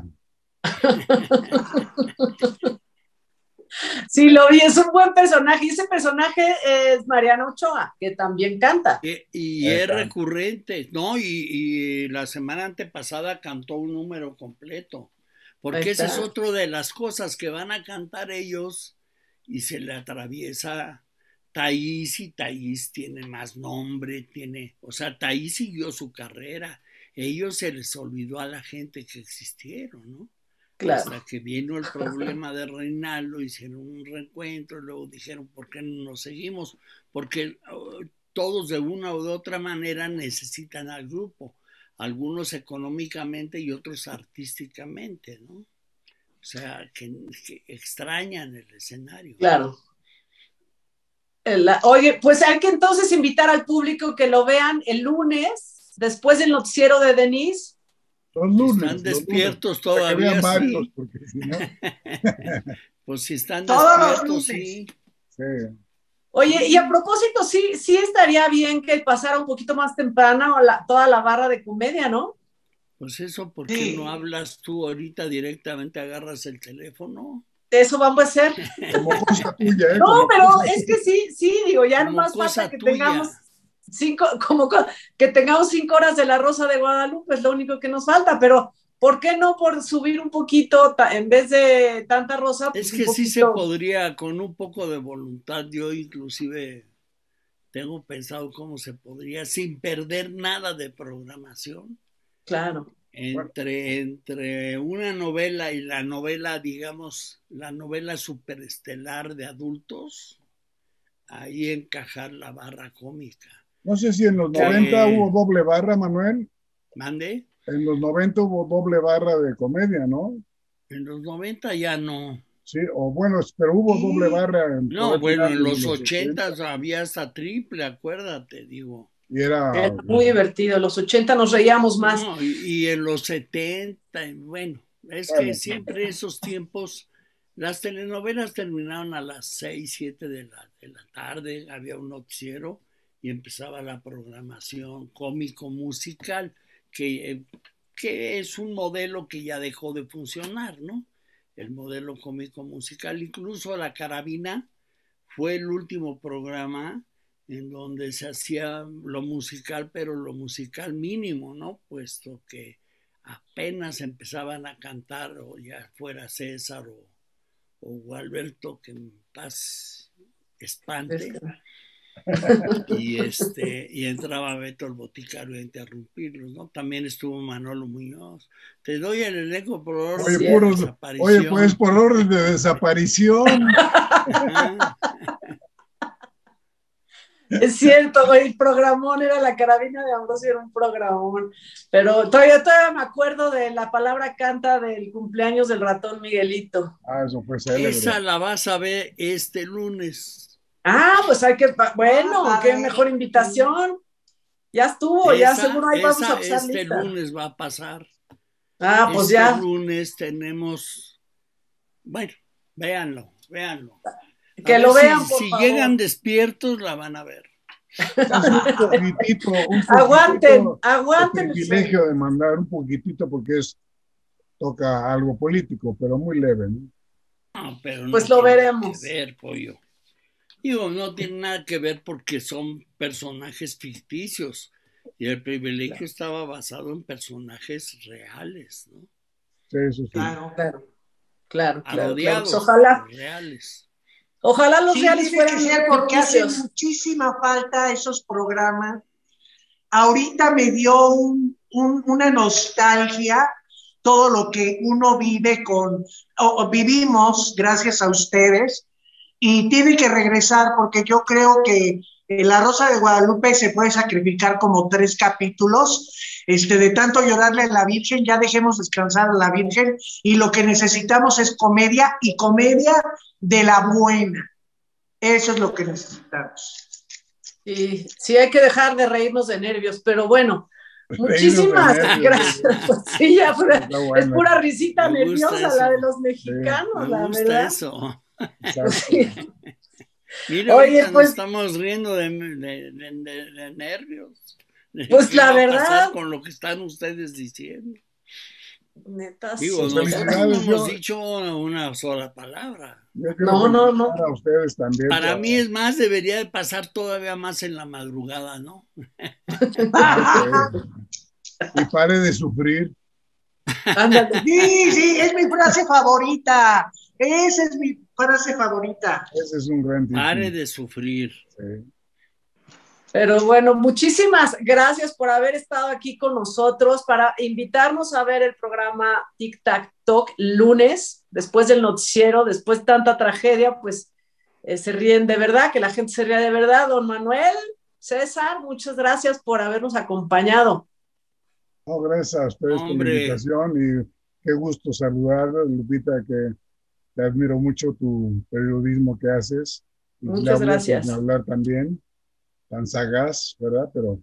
Speaker 1: Sí, lo vi, es un buen personaje. Y ese personaje es Mariano Ochoa, que también canta.
Speaker 3: Y, y es recurrente, ¿no? Y, y la semana antepasada cantó un número completo. Porque ese es otro de las cosas que van a cantar ellos y se le atraviesa Thaís, y Thaís tiene más nombre, tiene, o sea, Thaís siguió su carrera. Ellos se les olvidó a la gente que existieron, ¿no? Claro. Hasta que vino el problema de Reinaldo, hicieron un reencuentro y luego dijeron, ¿por qué no nos seguimos? Porque uh, todos de una u otra manera necesitan al grupo, algunos económicamente y otros artísticamente, ¿no? O sea, que, que extrañan el escenario.
Speaker 1: Claro. La, oye, pues hay que entonces invitar al público que lo vean el lunes, después del noticiero de Denise.
Speaker 3: Los lunes, están despiertos los lunes, todavía, sí. Varios, porque si no... pues si están
Speaker 2: Todos
Speaker 3: despiertos, sí.
Speaker 4: sí.
Speaker 1: Oye, y a propósito, sí, sí estaría bien que pasara un poquito más temprano la, toda la barra de comedia, ¿no?
Speaker 3: Pues eso, ¿por qué sí. no hablas tú ahorita directamente, agarras el teléfono?
Speaker 1: Eso vamos a hacer.
Speaker 4: Como cosa tuya, ¿eh?
Speaker 1: No,
Speaker 4: Como
Speaker 1: pero
Speaker 4: cosa
Speaker 1: es que sí, sí, digo, ya
Speaker 3: Como
Speaker 1: nomás
Speaker 3: cosa
Speaker 1: falta que
Speaker 3: tuya.
Speaker 1: tengamos cinco, como co- que tengamos cinco horas de la Rosa de Guadalupe, es lo único que nos falta, pero ¿por qué no por subir un poquito, ta- en vez de tanta rosa,
Speaker 3: Es
Speaker 1: pues un
Speaker 3: que sí se
Speaker 1: poquito?
Speaker 3: podría, con un poco de voluntad, yo inclusive tengo pensado cómo se podría, sin perder nada de programación,
Speaker 1: Claro.
Speaker 3: entre, entre una novela y la novela, digamos, la novela superestelar de adultos, ahí encajar la barra cómica.
Speaker 4: No sé si en los
Speaker 3: Que-
Speaker 4: noventa hubo doble barra, Manuel.
Speaker 3: ¿Mande?
Speaker 4: En los noventa hubo doble barra de comedia, ¿no?
Speaker 3: En los noventa ya no.
Speaker 4: Sí, o bueno, pero hubo doble barra en
Speaker 3: No,
Speaker 4: por
Speaker 3: bueno, en
Speaker 4: finales de
Speaker 3: los
Speaker 4: ochenta,
Speaker 3: ochentas había hasta triple, acuérdate, digo.
Speaker 4: y era
Speaker 1: Era muy divertido. Los ochenta nos reíamos más.
Speaker 3: No, y, y en los setenta, y bueno, es
Speaker 4: Bueno.
Speaker 3: que siempre esos tiempos, las telenovelas terminaban a las seis, siete de la, de la tarde, había un noticiero y empezaba la programación cómico-musical, que, eh, que es un modelo que ya dejó de funcionar, ¿no? El modelo cómico-musical, incluso La Carabina fue el último programa en donde se hacía lo musical, pero lo musical mínimo, ¿no? Puesto que apenas empezaban a cantar, o ya fuera César o, o Gualberto, que en paz espante, y este y entraba Beto el Boticario a interrumpirlos, ¿no? También estuvo Manolo Muñoz. Te doy el elenco por orden
Speaker 4: Oye,
Speaker 3: de
Speaker 4: puros,
Speaker 3: desaparición.
Speaker 4: oye, pues por orden de desaparición.
Speaker 3: Ajá.
Speaker 1: Es cierto, el programón era La Carabina de Ambrosio, era un programón. Pero todavía, todavía me acuerdo de la palabra canta del cumpleaños del ratón Miguelito.
Speaker 4: Ah, eso fue célebre.
Speaker 3: Esa la vas a ver este lunes.
Speaker 1: Ah, pues hay que, bueno,
Speaker 2: Ah,
Speaker 1: qué
Speaker 2: padre.
Speaker 1: mejor invitación. Ya estuvo, ya
Speaker 3: Esa,
Speaker 1: seguro ahí vamos a
Speaker 3: esa
Speaker 1: pasar
Speaker 3: este
Speaker 1: lista.
Speaker 3: lunes va a pasar.
Speaker 1: Ah, pues
Speaker 3: Este
Speaker 1: ya.
Speaker 3: lunes tenemos, bueno, véanlo, véanlo. A
Speaker 1: Que
Speaker 3: ver
Speaker 1: lo
Speaker 3: si-
Speaker 1: vean, por
Speaker 3: si
Speaker 1: favor.
Speaker 3: llegan despiertos, la van a ver.
Speaker 4: Un poquitito, un
Speaker 1: Aguanten,
Speaker 4: poquitito
Speaker 1: aguanten
Speaker 4: el
Speaker 1: el
Speaker 4: privilegio de mandar un poquitito porque es toca algo político, pero muy leve, ¿no?
Speaker 3: No, pero no
Speaker 1: Pues lo
Speaker 3: tiene
Speaker 1: veremos.
Speaker 3: que ver, pollo. Digo, no tiene nada que ver porque son personajes ficticios. Y el privilegio estaba basado en personajes reales, ¿no?
Speaker 4: Sí, eso sí.
Speaker 2: Claro.
Speaker 1: Claro, claro, claro, claro.
Speaker 3: Parodiados,
Speaker 1: Pues ojalá,
Speaker 3: pero reales.
Speaker 1: ojalá los
Speaker 2: Sí,
Speaker 1: reales
Speaker 2: tiene que
Speaker 1: fueran
Speaker 2: ser porque hace
Speaker 1: ficticios.
Speaker 2: muchísima falta esos programas. Ahorita me dio un, un, una nostalgia todo lo que uno vive con, o, o vivimos gracias a ustedes, y tiene que regresar porque yo creo que eh, La Rosa de Guadalupe se puede sacrificar como tres capítulos, este, de tanto llorarle a la Virgen, ya dejemos descansar a la Virgen, y lo que necesitamos es comedia, y comedia de la buena. Eso es lo que necesitamos.
Speaker 1: Sí, sí, hay que dejar de reírnos de nervios, pero bueno,
Speaker 4: Reírnos
Speaker 1: muchísimas
Speaker 4: de nervios,
Speaker 1: gracias. Pues sí, ya pura-
Speaker 4: está bueno.
Speaker 1: es pura risita
Speaker 3: Me gusta
Speaker 1: nerviosa
Speaker 3: eso.
Speaker 1: la de los mexicanos,
Speaker 3: Me
Speaker 1: la
Speaker 3: gusta
Speaker 1: verdad.
Speaker 3: eso.
Speaker 4: Exacto.
Speaker 1: Sí.
Speaker 3: Mira,
Speaker 1: Oye,
Speaker 3: ahorita
Speaker 1: pues-
Speaker 3: nos estamos riendo de, de- de- de- de nervios. De
Speaker 1: Pues
Speaker 3: qué
Speaker 1: la
Speaker 3: va a
Speaker 1: verdad.
Speaker 3: pasar con lo que están ustedes diciendo.
Speaker 1: Neta,
Speaker 3: Digo,
Speaker 1: sí.
Speaker 3: nosotros no
Speaker 4: Felicidades,
Speaker 3: hemos
Speaker 4: yo-
Speaker 3: dicho una sola palabra.
Speaker 4: Yo quiero
Speaker 1: No, no, no.
Speaker 4: felicitar a ustedes también.
Speaker 3: Para
Speaker 4: por-
Speaker 3: mí es más, debería de pasar todavía más en la madrugada, ¿no?
Speaker 4: Ah, ok. Y pare de sufrir.
Speaker 1: Ándale.
Speaker 2: Sí, sí, es mi frase favorita. Esa es mi frase favorita.
Speaker 4: Ese es un gran título.
Speaker 3: Pare de sufrir.
Speaker 4: Sí.
Speaker 1: Pero bueno, muchísimas gracias por haber estado aquí con nosotros, para invitarnos a ver el programa Tic Tac Talk lunes, después del noticiero, después de tanta tragedia, pues eh, se ríen de verdad, que la gente se ría de verdad. Don Manuel, César, muchas gracias por habernos acompañado.
Speaker 4: No, gracias a ustedes por
Speaker 3: Hombre.
Speaker 4: la invitación y qué gusto saludar, Lupita, que te admiro mucho tu periodismo que haces. Y
Speaker 1: Muchas
Speaker 4: Claudia, pues,
Speaker 1: gracias.
Speaker 4: ni hablar también, tan sagaz, ¿verdad? Pero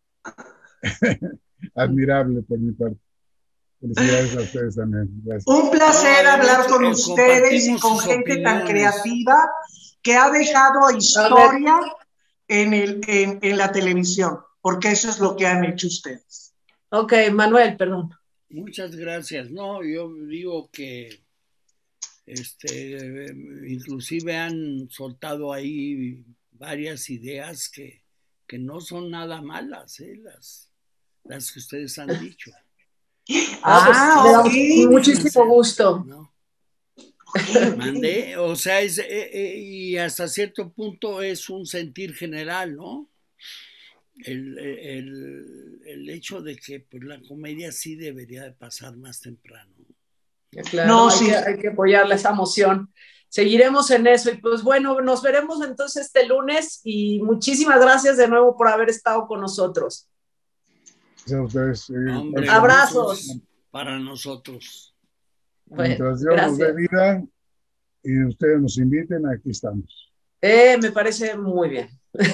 Speaker 4: admirable por mi parte. Felicidades a ustedes también. Gracias.
Speaker 2: Un placer
Speaker 3: No,
Speaker 2: hablar
Speaker 3: además,
Speaker 2: con
Speaker 3: eh,
Speaker 2: ustedes y
Speaker 3: compartimos
Speaker 2: con
Speaker 3: sus
Speaker 2: gente tan
Speaker 3: opiniones.
Speaker 2: creativa que ha dejado historia en, el, en, en la televisión, porque eso es lo que han hecho ustedes.
Speaker 1: Ok, Manuel, perdón.
Speaker 3: Muchas gracias. No, yo digo que Este, inclusive han soltado ahí varias ideas que, que no son nada malas, ¿eh? las, las que ustedes han dicho.
Speaker 1: Ah, pues, me da muchísimo gusto.
Speaker 3: ¿No? Mandé, o sea, es, eh, eh, y hasta cierto punto es un sentir general, ¿no? El, el, el hecho de que pues, la comedia sí debería de pasar más temprano.
Speaker 1: Claro, no, hay, sí. que, hay que apoyarle esa emoción. Seguiremos en eso y pues bueno, nos veremos entonces este lunes y muchísimas gracias de nuevo por haber estado con nosotros.
Speaker 4: Gracias a ustedes. Eh,
Speaker 3: Hombre,
Speaker 1: abrazos
Speaker 3: para nosotros.
Speaker 4: Bueno, mientras Dios gracias. Nos dé vida y ustedes nos inviten, aquí estamos.
Speaker 1: Eh, me parece muy bien.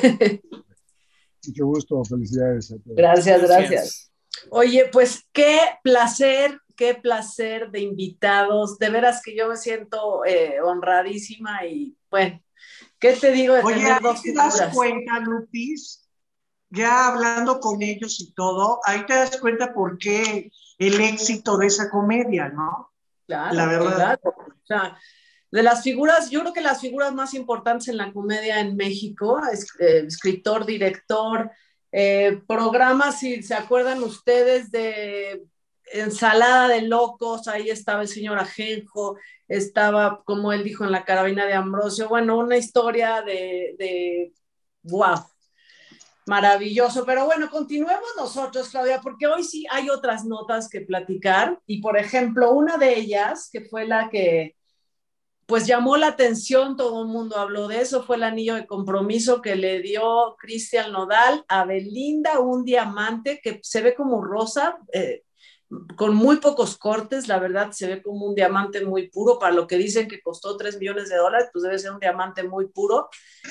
Speaker 4: Mucho gusto, felicidades a todos.
Speaker 1: Gracias, gracias, gracias. Oye, pues qué placer, qué placer de invitados. De veras que yo me siento eh, honradísima y bueno, ¿qué te digo de
Speaker 2: Oye,
Speaker 1: tener dos
Speaker 2: ¿te das cuenta, Lupis? Ya hablando con ellos y todo, ahí te das cuenta por qué el éxito de esa comedia, ¿no?
Speaker 1: Claro,
Speaker 2: la verdad.
Speaker 1: Claro. O sea, de las figuras, yo creo que las figuras más importantes en la comedia en México, es, eh, escritor, director, eh, programas, si se acuerdan ustedes de Ensalada de Locos, ahí estaba el señor Ajenjo, estaba, como él dijo, en La Carabina de Ambrosio, bueno, una historia de, de wow, maravilloso, pero bueno, continuemos nosotros, Claudia, porque hoy sí hay otras notas que platicar, y por ejemplo, una de ellas, que fue la que pues llamó la atención, todo el mundo habló de eso, fue el anillo de compromiso que le dio Cristian Nodal a Belinda, un diamante que se ve como rosa, eh, con muy pocos cortes, la verdad se ve como un diamante muy puro, para lo que dicen que costó tres millones de dólares, pues debe ser un diamante muy puro.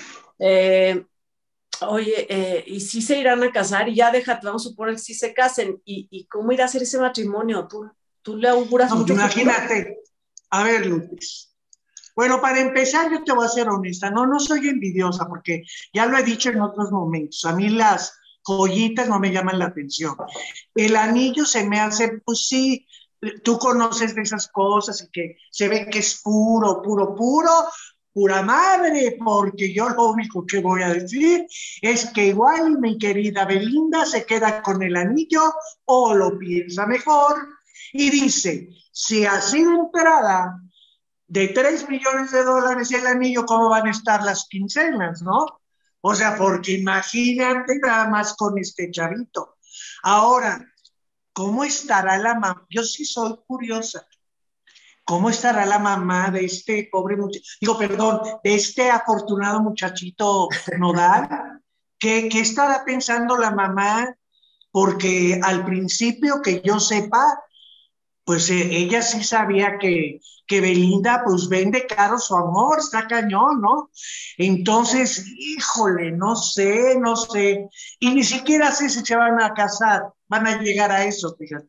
Speaker 1: Eh, oye, eh, y sí se irán a casar, y ya déjate, vamos a suponer que sí se casen, y, y cómo irá a hacer ese matrimonio, tú, tú le auguras
Speaker 2: no,
Speaker 1: mucho.
Speaker 2: Imagínate, futuro? A ver, Lupis. Bueno, para empezar, yo te voy a ser honesta, no, no soy envidiosa, porque ya lo he dicho en otros momentos, a mí las joyitas no me llaman la atención. El anillo se me hace, pues sí, tú conoces de esas cosas y que se ve que es puro, puro, puro, pura madre, porque yo lo único que voy a decir es que igual mi querida Belinda se queda con el anillo o lo piensa mejor y dice, si ha sido enterada de tres millones de dólares el anillo, ¿cómo van a estar las quincenas, no? O sea, porque imagínate nada más con este chavito. Ahora, ¿cómo estará la mamá? Yo sí soy curiosa. ¿Cómo estará la mamá de este pobre muchachito? Digo, perdón, de este afortunado muchachito Nodal. ¿Qué, qué estará pensando la mamá? Porque al principio, que yo sepa, pues eh, ella sí sabía que, que Belinda pues vende caro su amor, está cañón, ¿no? Entonces, híjole, no sé, no sé. Y ni siquiera sé si se van a casar, van a llegar a eso, fíjate.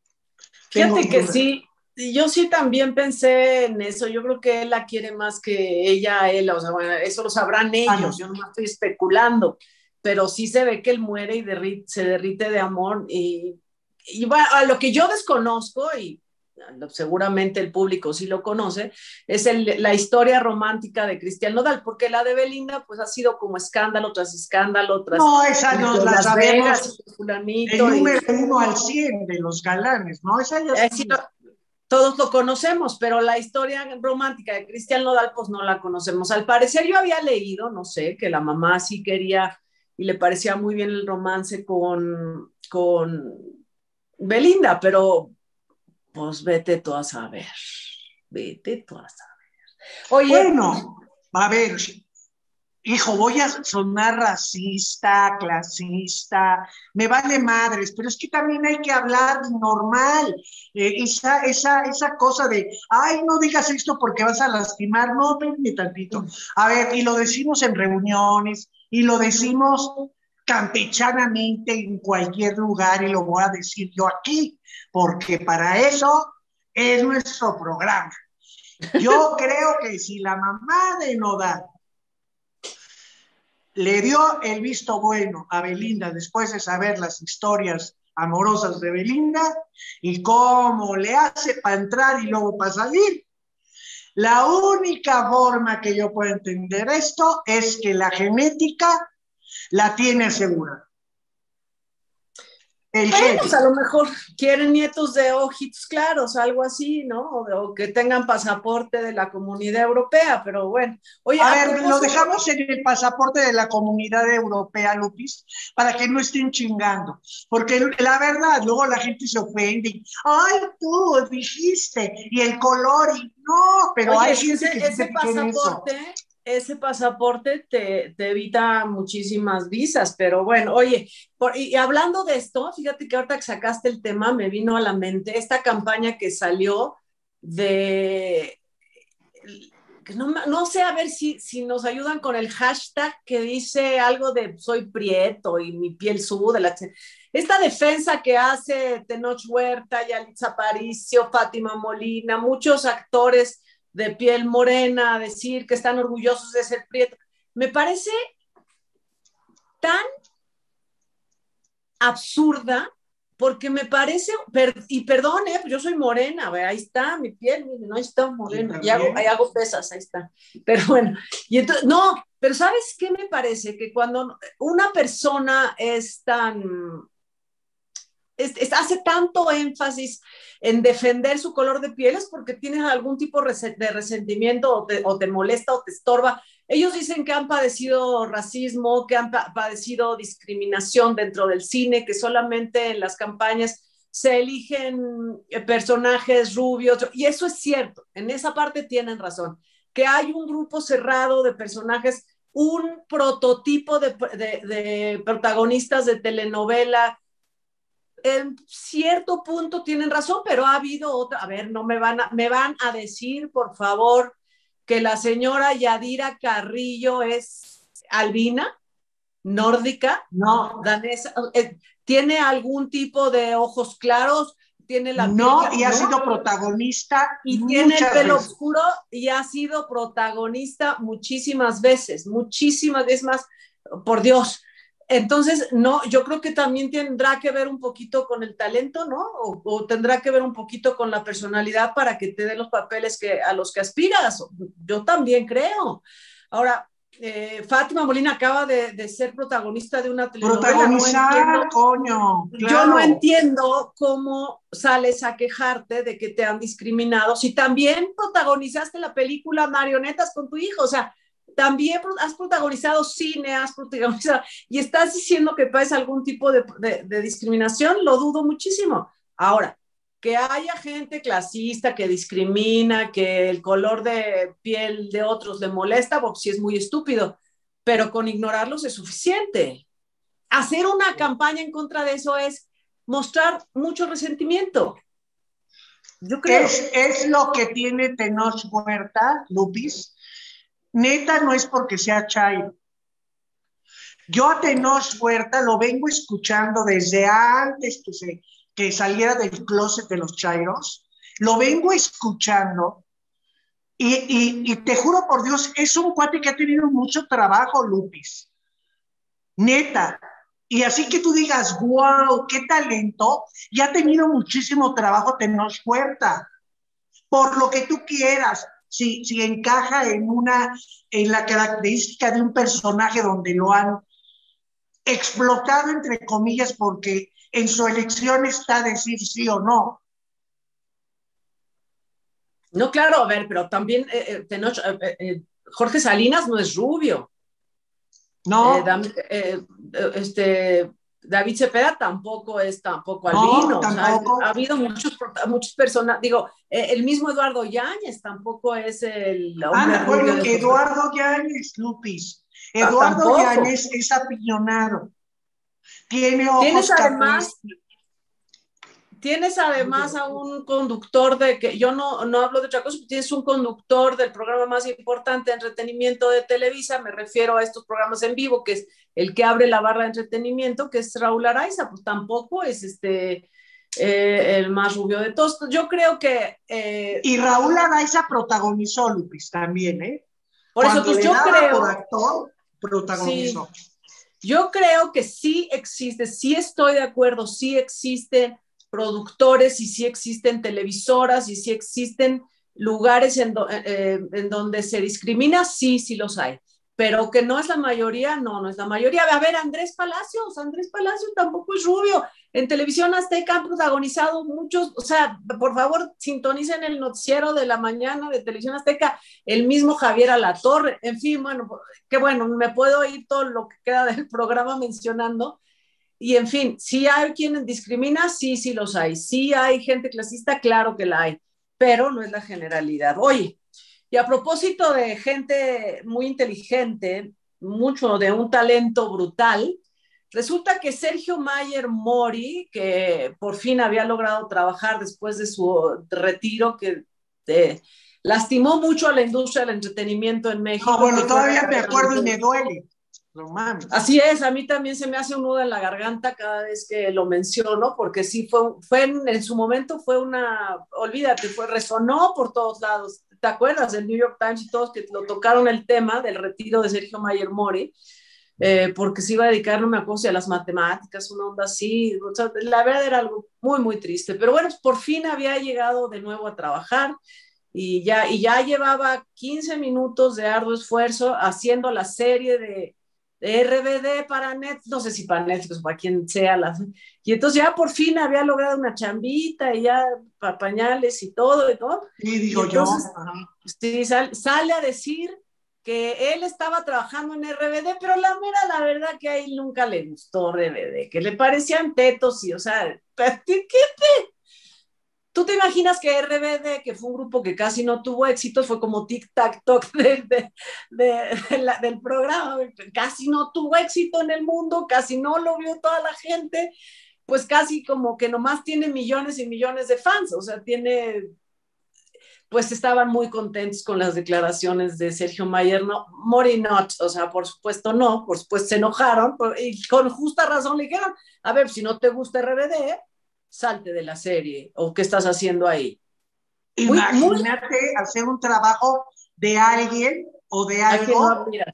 Speaker 1: Fíjate que sí, yo sí también pensé en eso, yo creo que él la quiere más que ella a él, o sea, bueno, eso lo sabrán ellos, ah, no. Yo no estoy especulando, pero sí se ve que él muere y derrite, se derrite de amor y... Y bueno, a lo que yo desconozco, y seguramente el público sí lo conoce, es el, la historia romántica de Cristian Nodal, porque la de Belinda pues ha sido como escándalo tras escándalo tras...
Speaker 2: No, esa nos la sabemos, el número y, uno al cien de los galanes, ¿no? Esa ya
Speaker 1: es, todos lo conocemos, pero la historia romántica de Cristian Nodal pues no la conocemos. Al parecer yo había leído, no sé, que la mamá sí quería y le parecía muy bien el romance con... con Belinda, pero pues vete tú a saber, vete tú a saber.
Speaker 2: Oye, bueno, a ver, hijo, voy a sonar racista, clasista, me vale madres, pero es que también hay que hablar normal, eh, esa, esa, esa cosa de, ay, no digas esto porque vas a lastimar, no, ni tantito. A ver, y lo decimos en reuniones, y lo decimos campechanamente en cualquier lugar, y lo voy a decir yo aquí, porque para eso es nuestro programa. Yo creo que si la mamá de Nodal le dio el visto bueno a Belinda después de saber las historias amorosas de Belinda y cómo le hace para entrar y luego para salir, La única forma que yo puedo entender esto es que la genética la tiene segura. El
Speaker 1: Bueno,
Speaker 2: gen.
Speaker 1: pues a lo mejor quieren nietos de ojitos claros, algo así, ¿no? O, de- o que tengan pasaporte de la Comunidad Europea, pero bueno. Oye,
Speaker 2: A
Speaker 1: a
Speaker 2: ver, lo
Speaker 1: propósito,
Speaker 2: dejamos en el pasaporte de la Comunidad Europea, Lupis, para que no estén chingando. Porque la verdad, luego la gente se ofende. y, Ay, tú dijiste, y el color, y no, pero
Speaker 1: oye,
Speaker 2: hay
Speaker 1: es que
Speaker 2: gente
Speaker 1: ese,
Speaker 2: que sí se
Speaker 1: ese
Speaker 2: fija en eso.
Speaker 1: pasaporte, ese pasaporte te, te evita muchísimas visas, pero bueno, oye, por- y, y hablando de esto, fíjate que ahorita que sacaste el tema, me vino a la mente esta campaña que salió de que no, no sé, a ver si, si nos ayudan con el hashtag que dice algo de soy prieto y mi piel suda. La, esta defensa que hace Tenoch Huerta, Yalitza Aparicio, Fátima Molina, muchos actores de piel morena, decir que están orgullosos de ser prieto, me parece tan absurda porque me parece, per, y perdón, eh, yo soy morena, ve, ahí está mi piel, miren, ahí está morena, y hago, ahí hago pesas, ahí está. Pero bueno, y entonces, no, pero ¿sabes qué me parece? Que cuando una persona es tan, es, es, hace tanto énfasis en defender su color de piel es porque tienes algún tipo de resentimiento o te, o te molesta o te estorba. Ellos dicen que han padecido racismo, que han pa padecido discriminación dentro del cine, que solamente en las campañas se eligen personajes rubios, y eso es cierto, en esa parte tienen razón, que hay un grupo cerrado de personajes, un prototipo de, de, de protagonistas de telenovela. En cierto punto tienen razón, pero ha habido otra, a ver, no me van a, me van a decir, por favor, que la señora Yadira Carrillo es albina, nórdica,
Speaker 2: no,
Speaker 1: danesa, eh, tiene algún tipo de ojos claros, tiene la piel
Speaker 2: no, y ha
Speaker 1: ¿no?
Speaker 2: sido protagonista
Speaker 1: y tiene el
Speaker 2: muchas
Speaker 1: pelo
Speaker 2: veces.
Speaker 1: oscuro y ha sido protagonista muchísimas veces, muchísimas veces más, por Dios. Entonces, no, yo creo que también tendrá que ver un poquito con el talento, ¿no? O, o tendrá que ver un poquito con la personalidad para que te dé los papeles que, a los que aspiras. Yo también creo. Ahora, eh, Fátima Molina acaba de, de ser protagonista de una telenovela. No entiendo,
Speaker 2: coño, claro.
Speaker 1: Yo no entiendo cómo sales a quejarte de que te han discriminado si también protagonizaste la película Marionetas con tu hijo. O sea, también has protagonizado cine, has protagonizado, y estás diciendo que padeces algún tipo de, de, de discriminación, lo dudo muchísimo. Ahora, que haya gente clasista que discrimina, que el color de piel de otros le molesta, pues sí es muy estúpido, pero con ignorarlos es suficiente. Hacer una campaña en contra de eso es mostrar mucho resentimiento. Yo creo.
Speaker 2: Es, es lo que tiene Tenoch Huerta, Lupis. Neta, no es porque sea chairo. Yo a Tenoch Huerta lo vengo escuchando desde antes que, se, que saliera del closet de los chairos. Lo vengo escuchando y, y, y te juro por Dios, es un cuate que ha tenido mucho trabajo, Lupis. Neta. Y así que tú digas, wow, qué talento, y ha tenido muchísimo trabajo Tenoch Huerta. Por lo que tú quieras, si, si encaja en una, en la característica de un personaje donde lo han explotado, entre comillas, porque en su elección está decir sí o no.
Speaker 1: No, claro, a ver, pero también eh, Tenoch, eh, eh, Jorge Salinas no es rubio.
Speaker 2: No.
Speaker 1: Eh, eh, este, David Cepeda tampoco es tampoco
Speaker 2: no,
Speaker 1: albino.
Speaker 2: tampoco.
Speaker 1: O sea, ha habido muchos, muchas personas, digo, eh, el mismo Eduardo Yáñez tampoco es el hombre
Speaker 2: Ana,
Speaker 1: rubio.
Speaker 2: bueno,
Speaker 1: de
Speaker 2: Eduardo Yáñez, Lupis.
Speaker 1: Ah,
Speaker 2: Eduardo
Speaker 1: tampoco.
Speaker 2: Yáñez es apillonado. Tiene ojos
Speaker 1: Tienes además,
Speaker 2: cafés.
Speaker 1: Tienes además a un conductor de que yo no, no hablo de otra cosa, tienes un conductor del programa más importante de entretenimiento de Televisa, me refiero a estos programas en vivo, que es el que abre la barra de entretenimiento, que es Raúl Araiza, pues tampoco es este eh, el más rubio de todos. Yo creo que... Eh,
Speaker 2: y Raúl Araiza protagonizó, Lupis, también, ¿eh?
Speaker 1: Por
Speaker 2: Cuando
Speaker 1: eso, pues
Speaker 2: le
Speaker 1: yo
Speaker 2: daba
Speaker 1: creo...
Speaker 2: por actor, protagonizó.
Speaker 1: Sí, yo creo que sí existe, sí estoy de acuerdo, sí existe productores y sí existen televisoras y sí existen lugares en, do, eh, en donde se discrimina, sí, sí los hay. Pero que no es la mayoría, no, no es la mayoría. A ver, Andrés Palacios, Andrés Palacios tampoco es rubio. En Televisión Azteca han protagonizado muchos, o sea, por favor, sintonicen el noticiero de la mañana de Televisión Azteca, el mismo Javier Alatorre, en fin, bueno, qué bueno, me puedo ir todo lo que queda del programa mencionando. Y en fin, sí hay quien discrimina, sí, sí los hay. Sí hay gente clasista, claro que la hay, pero no es la generalidad. Oye, y a propósito de gente muy inteligente, mucho de un talento brutal, resulta que Sergio Mayer Mori, que por fin había logrado trabajar después de su retiro, que eh, lastimó mucho a la industria del entretenimiento en México.
Speaker 2: No, bueno,
Speaker 1: que
Speaker 2: todavía me acuerdo y me duele. No mames.
Speaker 1: Así es, a mí también se me hace un nudo en la garganta cada vez que lo menciono, porque sí fue, fue en, en su momento fue una, olvídate, fue, resonó por todos lados. ¿Te acuerdas del New York Times y todos que lo tocaron el tema del retiro de Sergio Mayer Mori? Eh, porque se iba a dedicar, no me acuerdo si a las matemáticas, una onda así. O sea, la verdad era algo muy, muy triste. Pero bueno, por fin había llegado de nuevo a trabajar y ya, y ya llevaba quince minutos de arduo esfuerzo haciendo la serie de R B D para Netflix, no sé si para Netflix o para quien sea. Las, y entonces ya por fin había logrado una chambita y ya para pañales y todo y todo.
Speaker 2: Sí, digo
Speaker 1: y entonces,
Speaker 2: yo.
Speaker 1: Sí, sal, sale a decir que él estaba trabajando en R B D, pero la mera la verdad que a él nunca le gustó R B D, que le parecían tetos y, o sea, ¿qué te? ¿Tú te imaginas que R B D, que fue un grupo que casi no tuvo éxito, fue como tic-tac-toc de, de, de, de la, del programa, casi no tuvo éxito en el mundo, casi no lo vio toda la gente, pues casi como que nomás tiene millones y millones de fans, o sea, tiene, pues estaban muy contentos con las declaraciones de Sergio Mayer, no, Mori not, o sea, por supuesto no, por supuesto se enojaron, y con justa razón le dijeron, a ver, si no te gusta R B D, salte de la serie, o qué estás haciendo ahí.
Speaker 2: Muy, Imagínate muy... hacer un trabajo de alguien o de algo.
Speaker 1: ¿A quién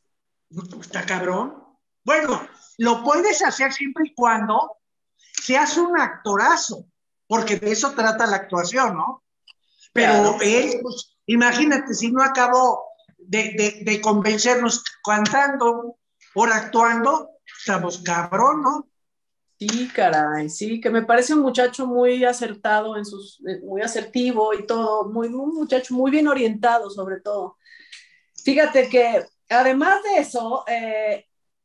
Speaker 1: no
Speaker 2: Está cabrón. Bueno, lo puedes hacer siempre y cuando seas un actorazo, porque de eso trata la actuación, ¿no? Pero claro. Él, pues, imagínate, si no acabó de, de, de convencernos cantando o actuando, estamos cabrón, ¿no?
Speaker 1: Sí, caray, sí, que me parece un muchacho muy acertado en sus, muy asertivo y todo, muy, un muchacho muy bien orientado sobre todo. Fíjate que además de eso, eh,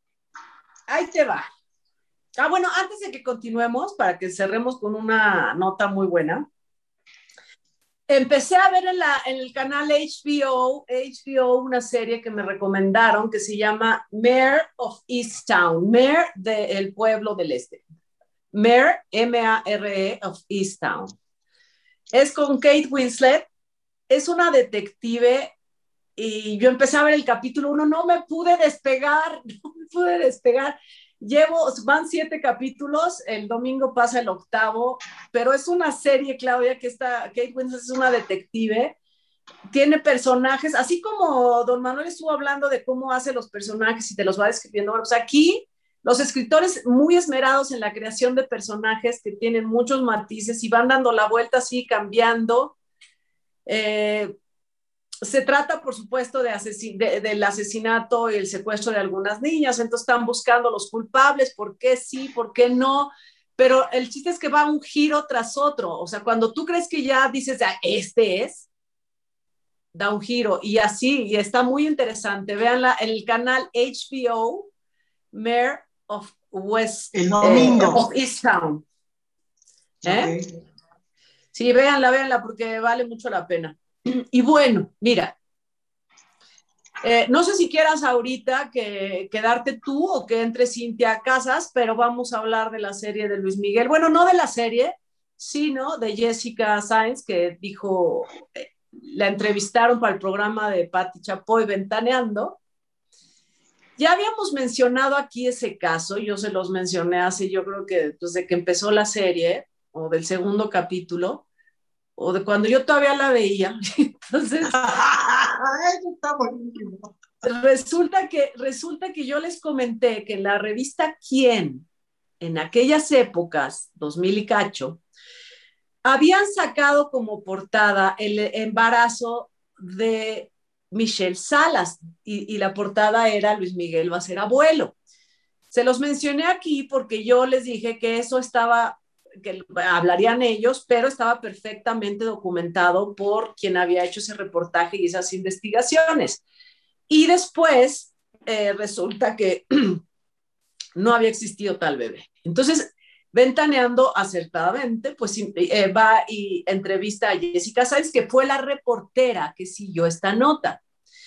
Speaker 1: ahí te va. Ah, bueno, antes de que continuemos, para que cerremos con una nota muy buena, empecé a ver en, la, en el canal H B O, H B O una serie que me recomendaron que se llama Mare of Easttown, Mare del pueblo del este. Mare, M A R E, of Easttown. Es con Kate Winslet, es una detective y yo empecé a ver el capítulo uno, no me pude despegar, no me pude despegar. Llevo, van siete capítulos, el domingo pasa el octavo, pero es una serie, Claudia, que está, Kate Winslet es una detective, tiene personajes, así como Don Manuel estuvo hablando de cómo hace los personajes y te los va describiendo, bueno, pues aquí los escritores muy esmerados en la creación de personajes que tienen muchos matices y van dando la vuelta así, cambiando. Eh, se trata, por supuesto, de asesin de, del asesinato y el secuestro de algunas niñas, entonces están buscando los culpables, por qué sí, por qué no, pero el chiste es que va un giro tras otro, o sea, cuando tú crees que ya dices, ah, este es, da un giro, y así, y está muy interesante, véanla en el canal H B O, Mare of West,
Speaker 2: el domingo.
Speaker 1: Eh, of Easttown. ¿Eh? Okay. Sí, véanla, véanla, porque vale mucho la pena. Y bueno, mira, eh, no sé si quieras ahorita que quedarte tú o que entre Cintia Casas, pero vamos a hablar de la serie de Luis Miguel. Bueno, no de la serie, sino de Jessica Sáenz, que dijo, eh, la entrevistaron para el programa de Pati Chapoy, Ventaneando. Ya habíamos mencionado aquí ese caso, yo se los mencioné hace, yo creo que desde que empezó la serie, o del segundo capítulo, o de cuando yo todavía la veía. Entonces,
Speaker 2: está buenísimo.
Speaker 1: Resulta que, resulta que yo les comenté que en la revista Quién, en aquellas épocas, dos mil y cacho, habían sacado como portada el embarazo de Michelle Salas y, y la portada era Luis Miguel va a ser abuelo. Se los mencioné aquí porque yo les dije que eso estaba, que hablarían ellos, pero estaba perfectamente documentado por quien había hecho ese reportaje y esas investigaciones. Y después eh, resulta que no había existido tal bebé. Entonces, Ventaneando acertadamente, pues eh, va y entrevista a Jessica Sáenz, que fue la reportera que siguió esta nota.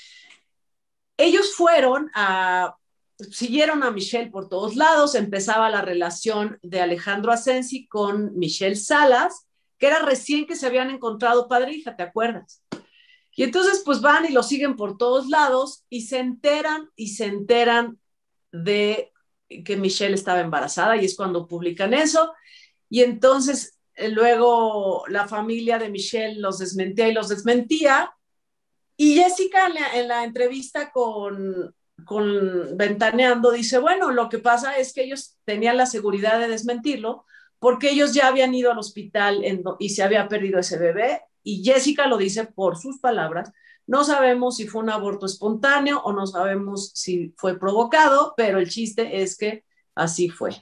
Speaker 1: Ellos fueron a, siguieron a Michelle por todos lados, empezaba la relación de Alejandro Asensi con Michelle Salas, que era recién que se habían encontrado padre e hija, ¿te acuerdas? Y entonces pues van y lo siguen por todos lados y se enteran y se enteran de que Michelle estaba embarazada y es cuando publican eso. Y entonces eh, luego la familia de Michelle los desmentía y los desmentía. Y Jessica en la, en la entrevista con, con Ventaneando dice, bueno, lo que pasa es que ellos tenían la seguridad de desmentirlo porque ellos ya habían ido al hospital en, y se había perdido ese bebé. Y Jessica lo dice por sus palabras. No sabemos si fue un aborto espontáneo o no sabemos si fue provocado, pero el chiste es que así fue.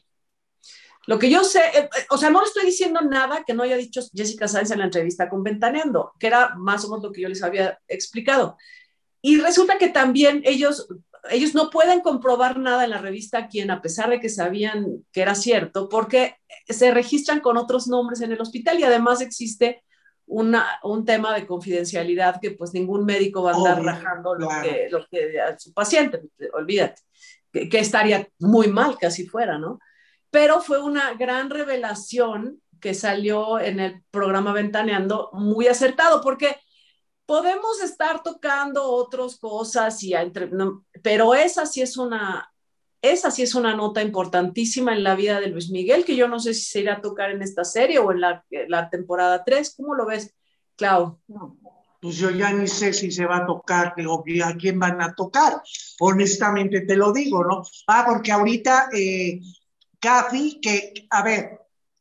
Speaker 1: Lo que yo sé, eh, o sea, no le estoy diciendo nada que no haya dicho Jessica Sáenz en la entrevista con Ventaneando, que era más o menos lo que yo les había explicado. Y resulta que también ellos, ellos no pueden comprobar nada en la revista Quién, a pesar de que sabían que era cierto, porque se registran con otros nombres en el hospital y además existe una, un tema de confidencialidad que pues ningún médico va a andar Obvio, rajando lo, claro. que, lo que a su paciente, olvídate, que, que estaría muy mal que así fuera, ¿no? Pero fue una gran revelación que salió en el programa Ventaneando, muy acertado, porque podemos estar tocando otras cosas, y entre, no, pero esa sí es una, esa sí es una nota importantísima en la vida de Luis Miguel, que yo no sé si se irá a tocar en esta serie o en la, la temporada tres. ¿Cómo lo ves, Clau?
Speaker 2: Pues yo ya ni sé si se va a tocar o a quién van a tocar, honestamente te lo digo, ¿no? Ah, porque ahorita, eh, Kathy, que, a ver,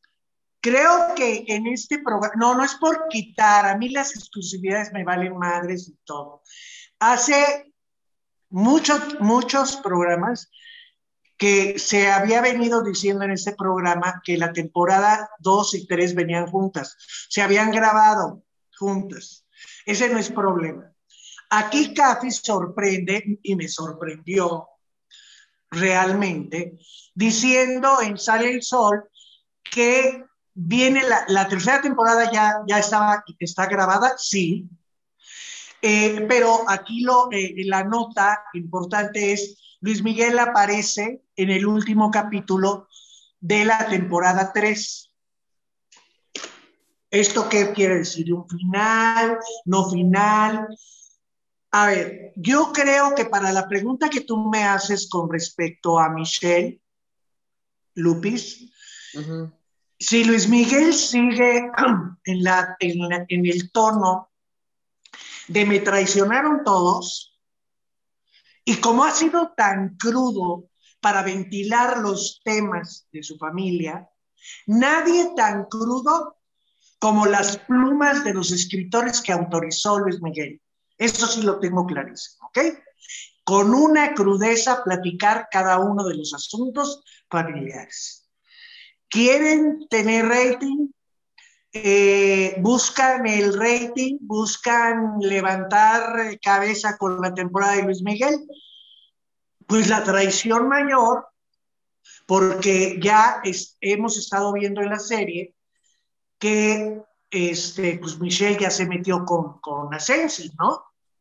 Speaker 2: creo que en este programa, no, no es por quitar, a mí las exclusividades me valen madres y todo. Hace muchos, muchos programas que se había venido diciendo en este programa que la temporada dos y tres venían juntas, se habían grabado juntas. Ese no es problema. Aquí Kathy sorprende, y me sorprendió realmente, diciendo en Sale el Sol que viene la, la tercera temporada, ya, ya estaba, está grabada, sí, eh, pero aquí lo, eh, la nota importante es Luis Miguel aparece en el último capítulo de la temporada tres. ¿Esto qué quiere decir? ¿Un final? ¿No final? A ver, yo creo que para la pregunta que tú me haces con respecto a Michelle Lupis, uh-huh. Si Luis Miguel sigue en, la, en, la, en el tono de me traicionaron todos, y como ha sido tan crudo para ventilar los temas de su familia, nadie tan crudo como las plumas de los escritores que autorizó Luis Miguel. Eso sí lo tengo clarísimo, ¿ok? Con una crudeza platicar cada uno de los asuntos familiares. Quieren tener rating, eh, buscan el rating, buscan levantar cabeza con la temporada de Luis Miguel, pues la traición mayor, porque ya es, hemos estado viendo en la serie que este, pues Michelle ya se metió con, con Asensi, ¿no?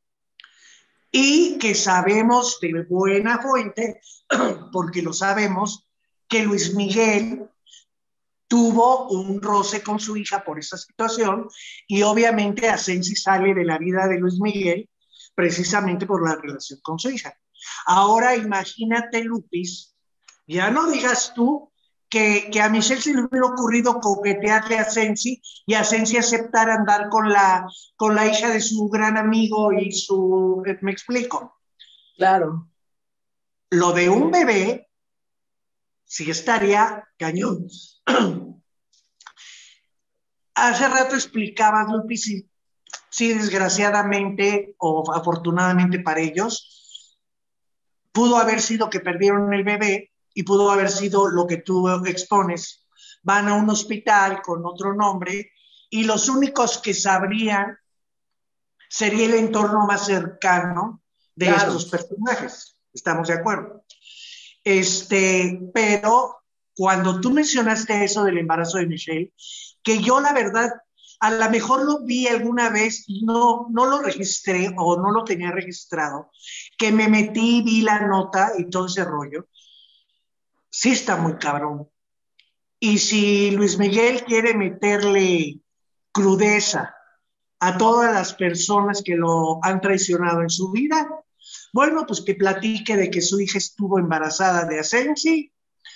Speaker 2: Y que sabemos de buena fuente, porque lo sabemos, que Luis Miguel tuvo un roce con su hija por esa situación, y obviamente Asensi sale de la vida de Luis Miguel precisamente por la relación con su hija. Ahora imagínate, Lupis, ya no digas tú que, que a Michelle se le hubiera ocurrido coquetearle a Asensi y Asensi aceptar andar con la, con la hija de su gran amigo y su... ¿Me explico?
Speaker 1: Claro.
Speaker 2: Lo de un bebé sí estaría cañón. hace rato explicabas, Lupi, si, si desgraciadamente o afortunadamente para ellos, pudo haber sido que perdieron el bebé y pudo haber sido lo que tú expones. Van a un hospital con otro nombre y los únicos que sabrían sería el entorno más cercano de claro. estos personajes. ¿Estamos de acuerdo? Este, pero cuando tú mencionaste eso del embarazo de Michelle, que yo la verdad, a lo mejor lo vi alguna vez y no, no lo registré o no lo tenía registrado, que me metí, vi la nota y todo ese rollo, sí está muy cabrón. Y si Luis Miguel quiere meterle crudeza a todas las personas que lo han traicionado en su vida, bueno, pues que platique de que su hija estuvo embarazada de Asensi.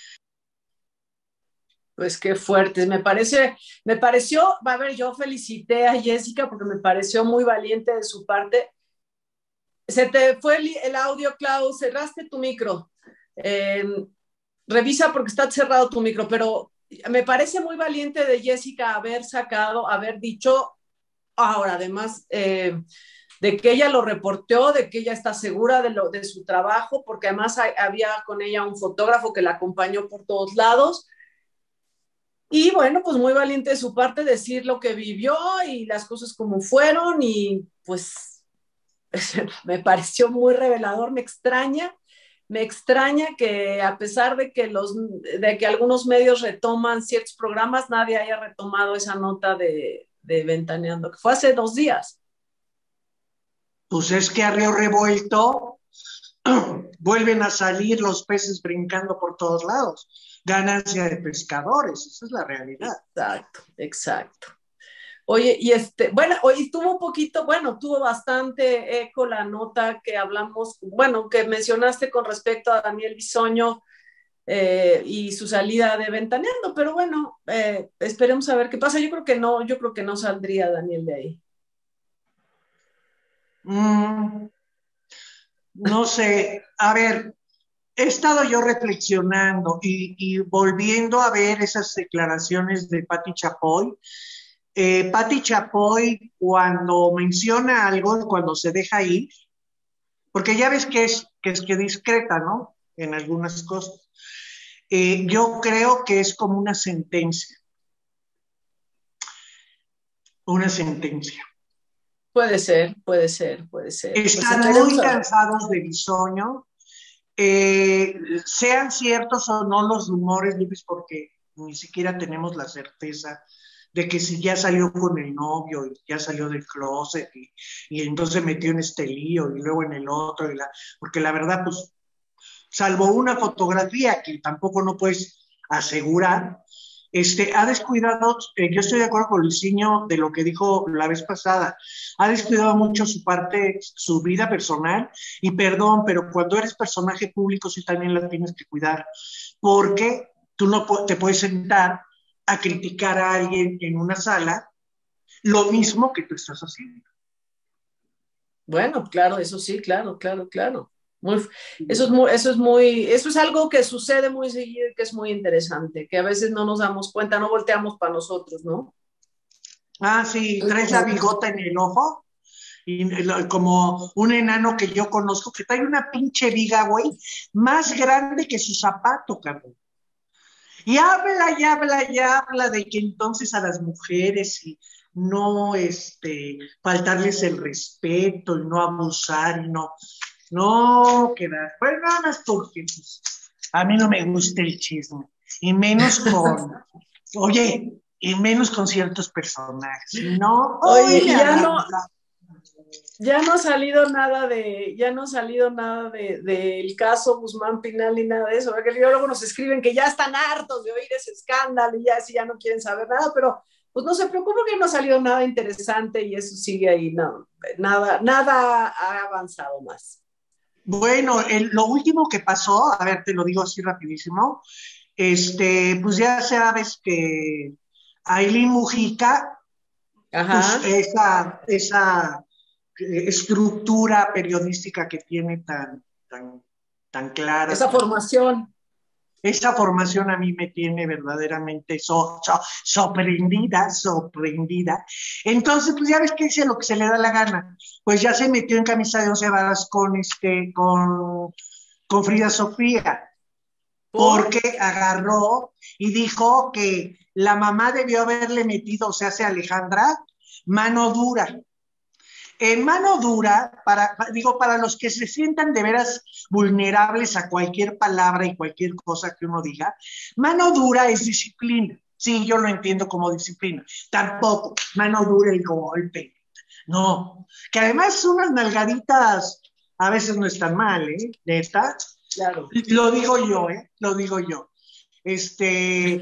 Speaker 1: Pues qué fuerte, me parece, me pareció, a ver, yo felicité a Jessica porque me pareció muy valiente de su parte. Se te fue el, el audio, Clau, cerraste tu micro. Eh, revisa porque está cerrado tu micro, pero me parece muy valiente de Jessica haber sacado, haber dicho, ahora además, eh, de que ella lo reportó, de que ella está segura de, lo, de su trabajo, porque además hay, había con ella un fotógrafo que la acompañó por todos lados. Y bueno, pues muy valiente de su parte decir lo que vivió y las cosas como fueron y pues me pareció muy revelador, me extraña, me extraña que a pesar de que, los, de que algunos medios retoman ciertos programas, nadie haya retomado esa nota de, de Ventaneando, que fue hace dos días.
Speaker 2: Pues es que a río revuelto vuelven a salir los peces brincando por todos lados. Ganancia de pescadores, esa es la realidad.
Speaker 1: Exacto, exacto. Oye, y este, bueno, hoy tuvo un poquito, bueno, tuvo bastante eco la nota que hablamos, bueno, que mencionaste con respecto a Daniel Bisoño eh, y su salida de Ventaneando, pero bueno, eh, esperemos a ver qué pasa. Yo creo que no, yo creo que no saldría Daniel de ahí.
Speaker 2: Mm, no sé, a ver, he estado yo reflexionando y, y volviendo a ver esas declaraciones de Pati Chapoy. Eh, Pati Chapoy, cuando menciona algo, cuando se deja ir, porque ya ves que es que, es que discreta, ¿no? En algunas cosas. Eh, yo creo que es como una sentencia. Una sentencia.
Speaker 1: Puede ser, puede ser, puede ser.
Speaker 2: Están
Speaker 1: pues
Speaker 2: muy cansados de Bisoño. Eh, sean ciertos o no los rumores, Luis, porque ni siquiera tenemos la certeza de que si ya salió con el novio y ya salió del closet y, y entonces metió en este lío y luego en el otro, y la, porque la verdad, pues, salvo una fotografía que tampoco no puedes asegurar, este, ha descuidado, eh, yo estoy de acuerdo con Luisinho de lo que dijo la vez pasada, ha descuidado mucho su parte, su vida personal, y perdón, pero cuando eres personaje público sí también la tienes que cuidar, porque tú no te puedes sentar a criticar a alguien en una sala lo mismo que tú estás haciendo.
Speaker 1: Bueno, claro, eso sí, claro, claro, claro. Muy, eso, es muy, eso es muy, eso es algo que sucede muy seguido y que es muy interesante, que a veces no nos damos cuenta, no volteamos para nosotros, ¿no?
Speaker 2: Ah, sí, traes la bigota en el ojo, y como un enano que yo conozco, que trae una pinche viga, güey, más grande que su zapato, cabrón. Y habla y habla y habla de que entonces a las mujeres y no este, faltarles el respeto y no abusar y no, no quedar. Pues nada más porque pues, a mí no me gusta el chisme. Y menos con, oye, y menos con ciertos personajes. Y no,
Speaker 1: oye,
Speaker 2: oye,
Speaker 1: ya no, ya no ha salido nada de, ya no ha salido nada de, del caso Guzmán Pinal ni nada de eso, porque luego nos escriben que ya están hartos de oír ese escándalo y ya si ya no quieren saber nada, pero pues no se preocupen que no ha salido nada interesante y eso sigue ahí, no, nada, nada ha avanzado más.
Speaker 2: Bueno, el, lo último que pasó, a ver, te lo digo así rapidísimo, este, pues ya sabes que Ailín Mujica,
Speaker 1: Ajá.
Speaker 2: pues esa, esa estructura periodística que tiene tan, tan, tan clara.
Speaker 1: Esa formación.
Speaker 2: esa formación a mí me tiene verdaderamente so, so, sorprendida, sorprendida. Entonces, pues ya ves que dice lo que se le da la gana. Pues ya se metió en camisa de once varas con, este, con, con Frida Sofía, porque agarró y dijo que la mamá debió haberle metido, o sea, se Alejandra, mano dura. En mano dura, para, digo, para los que se sientan de veras vulnerables a cualquier palabra y cualquier cosa que uno diga, mano dura es disciplina. Sí, yo lo entiendo como disciplina. Tampoco, mano dura el golpe. No, que además unas nalgaditas a veces no están mal, ¿eh? Neta.
Speaker 1: Claro.
Speaker 2: Lo digo yo, ¿eh? Lo digo yo. Este...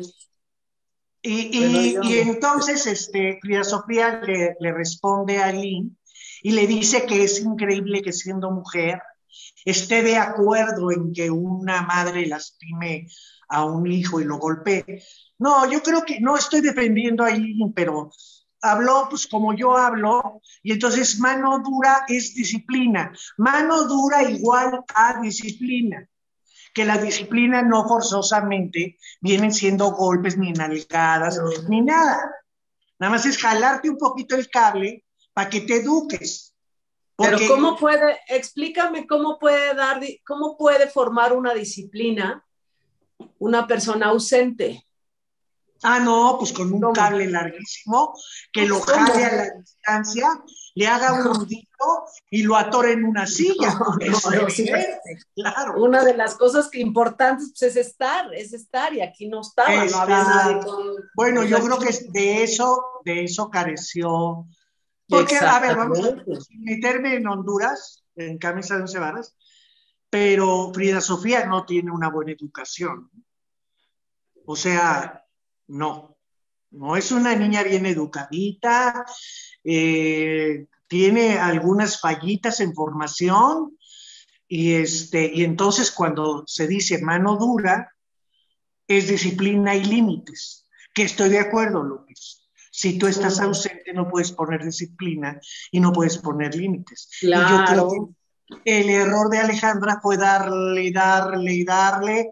Speaker 2: Y, y, y entonces este, Frida Sofía le, le responde a Lynn y le dice que es increíble que siendo mujer esté de acuerdo en que una madre lastime a un hijo y lo golpee. No, yo creo que no estoy defendiendo a Lynn, pero habló pues como yo hablo, y entonces mano dura es disciplina. Mano dura igual a disciplina. Que la disciplina no forzosamente vienen siendo golpes ni nalgadas, no. ni nada. Nada más es jalarte un poquito el cable para que te eduques.
Speaker 1: Porque... Pero ¿cómo puede, explícame cómo puede dar, cómo puede formar una disciplina una persona ausente?
Speaker 2: Ah, no, pues con un ¿Cómo? cable larguísimo, que lo jale a la distancia, le haga un nudito y lo atore en una silla. No, no, no, sí,
Speaker 1: claro. Una de las cosas que importantes pues, es estar, es estar, y aquí no estaba, Está, no había nadie con...
Speaker 2: Bueno, yo creo que de eso, de eso careció. Porque, a ver, vamos a meterme en Honduras, en camisa de once varas, pero Frida Sofía no tiene una buena educación. O sea... No, no es una niña bien educadita, eh, tiene algunas fallitas en formación y, este, y entonces cuando se dice mano dura es disciplina y límites, que estoy de acuerdo, López. Si tú estás ausente no puedes poner disciplina y no puedes poner límites.
Speaker 1: Claro.
Speaker 2: Y yo creo que el error de Alejandra fue darle, darle, darle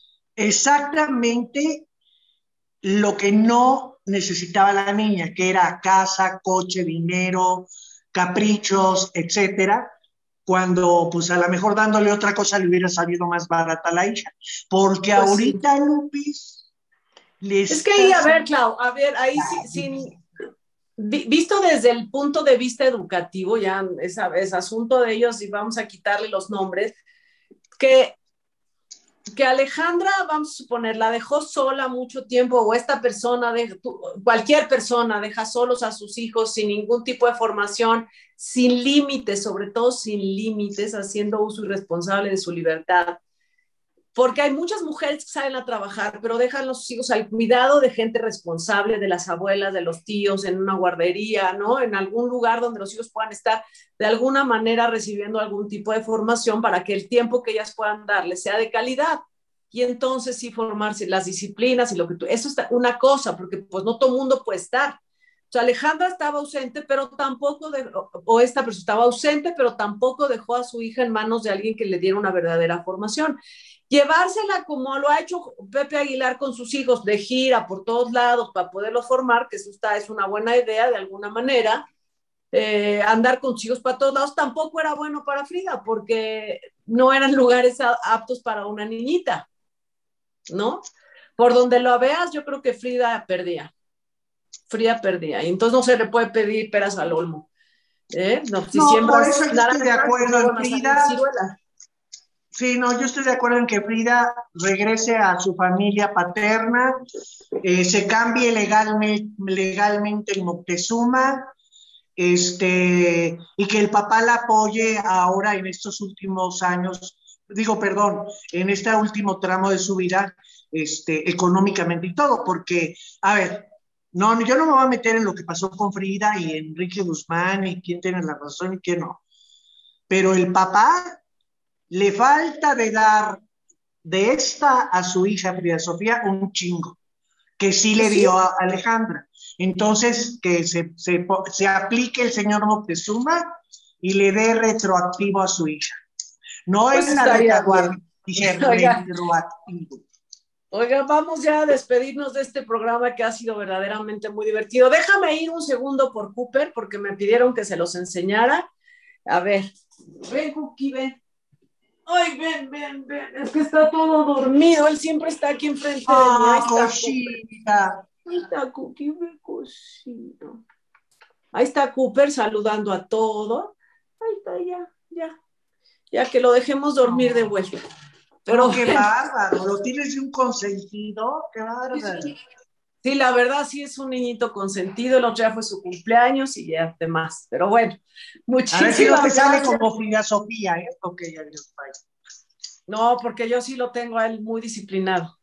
Speaker 2: exactamente lo que no necesitaba la niña, que era casa, coche, dinero, caprichos, etcétera, cuando pues a lo mejor dándole otra cosa le hubiera salido más barata a la hija. Porque pues ahorita, sí. Lupis,
Speaker 1: les es que ahí, a ver, Clau, a ver, ahí sí, sin, visto desde el punto de vista educativo, ya es, es asunto de ellos y vamos a quitarle los nombres, que que Alejandra, vamos a suponer, la dejó sola mucho tiempo, o esta persona, de, cualquier persona deja solos a sus hijos sin ningún tipo de formación, sin límites, sobre todo sin límites, haciendo uso irresponsable de su libertad. Porque hay muchas mujeres que salen a trabajar, pero dejan a sus hijos al cuidado de gente responsable, de las abuelas, de los tíos, en una guardería, ¿no? En algún lugar donde los hijos puedan estar de alguna manera recibiendo algún tipo de formación para que el tiempo que ellas puedan darles sea de calidad. Y entonces sí formarse las disciplinas y lo que tú... Eso es una cosa, porque pues no todo el mundo puede estar. O sea, Alejandra estaba ausente, pero tampoco... De, o esta persona estaba ausente, pero tampoco dejó a su hija en manos de alguien que le diera una verdadera formación. Llevársela como lo ha hecho Pepe Aguilar con sus hijos, de gira por todos lados para poderlos formar, que eso está, es una buena idea de alguna manera. Eh, andar con sus hijos para todos lados tampoco era bueno para Frida, porque no eran lugares aptos para una niñita, ¿no? Por donde lo veas, yo creo que Frida perdía. Frida perdía. Y entonces no se le puede pedir peras al olmo. ¿Eh? No, si
Speaker 2: no por eso yo estoy de acuerdo en Frida. Sí, no, yo estoy de acuerdo en que Frida regrese a su familia paterna, eh, se cambie legalmente, legalmente en Moctezuma, este, y que el papá la apoye ahora en estos últimos años, digo, perdón, en este último tramo de su vida, este, económicamente y todo, porque, a ver, no, yo no me voy a meter en lo que pasó con Frida y Enrique Guzmán y quién tiene la razón y quién no, pero el papá le falta de dar de esta a su hija Frida Sofía un chingo, que sí le dio a Alejandra. Entonces, que se, se, se aplique el señor Moctezuma y le dé retroactivo a su hija. No pues es la retaguardia, dije retroactivo.
Speaker 1: Oiga, vamos ya a despedirnos de este programa que ha sido verdaderamente muy divertido. Déjame ir un segundo por Cooper porque me pidieron que se los enseñara. A ver, ven, Cookie, ven. Ay, ven, ven, ven. Es que está todo dormido. Él siempre está aquí enfrente de mí.
Speaker 2: Ah,
Speaker 1: Ahí está,
Speaker 2: cosita.
Speaker 1: Ahí está Cookie, ven, cosito. Ahí está Cooper saludando a todo. Ahí está, ya, ya. Ya que lo dejemos dormir de vuelta.
Speaker 2: Pero qué bárbaro, lo tienes de un consentido, qué bárbaro.
Speaker 1: Sí, sí, la verdad sí es un niñito consentido, el otro día fue su cumpleaños y ya demás. Pero bueno, muchísimas
Speaker 2: A ver si no te sale
Speaker 1: gracias.
Speaker 2: como Frida Sofía, ¿eh? Ok, adiós, bye.
Speaker 1: No, porque yo sí lo tengo a él muy disciplinado.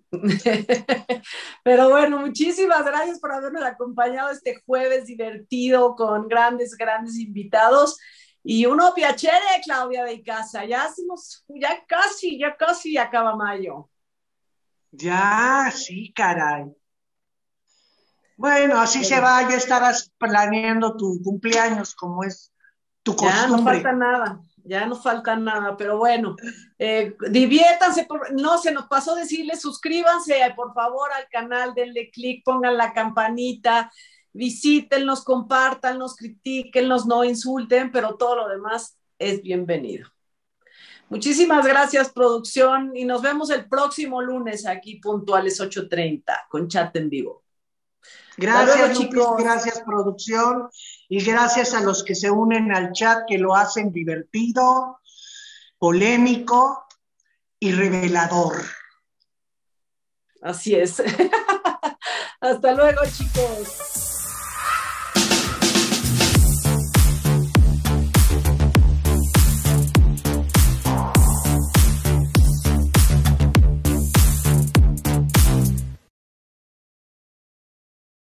Speaker 1: Pero bueno, muchísimas gracias por habernos acompañado este jueves divertido con grandes, grandes invitados. Y uno piacere, Claudia de Icaza. Ya hacemos, ya casi, ya casi acaba mayo.
Speaker 2: Ya, sí, caray. Bueno, así se va, ya estarás planeando tu cumpleaños, como es tu
Speaker 1: Ya no
Speaker 2: costumbre.
Speaker 1: falta nada, ya no falta nada, pero bueno, eh, diviértanse, por, no se nos pasó decirles, suscríbanse por favor al canal, denle click, pongan la campanita, visítenlos, compártanlos, critíquenlos, no insulten, pero todo lo demás es bienvenido. Muchísimas gracias, producción, y nos vemos el próximo lunes aquí puntuales ocho treinta con chat en vivo.
Speaker 2: Gracias,
Speaker 1: luego,
Speaker 2: Lupis,
Speaker 1: chicos.
Speaker 2: gracias, producción, y gracias a los que se unen al chat, que lo hacen divertido, polémico y revelador.
Speaker 1: Así es. Hasta luego, chicos.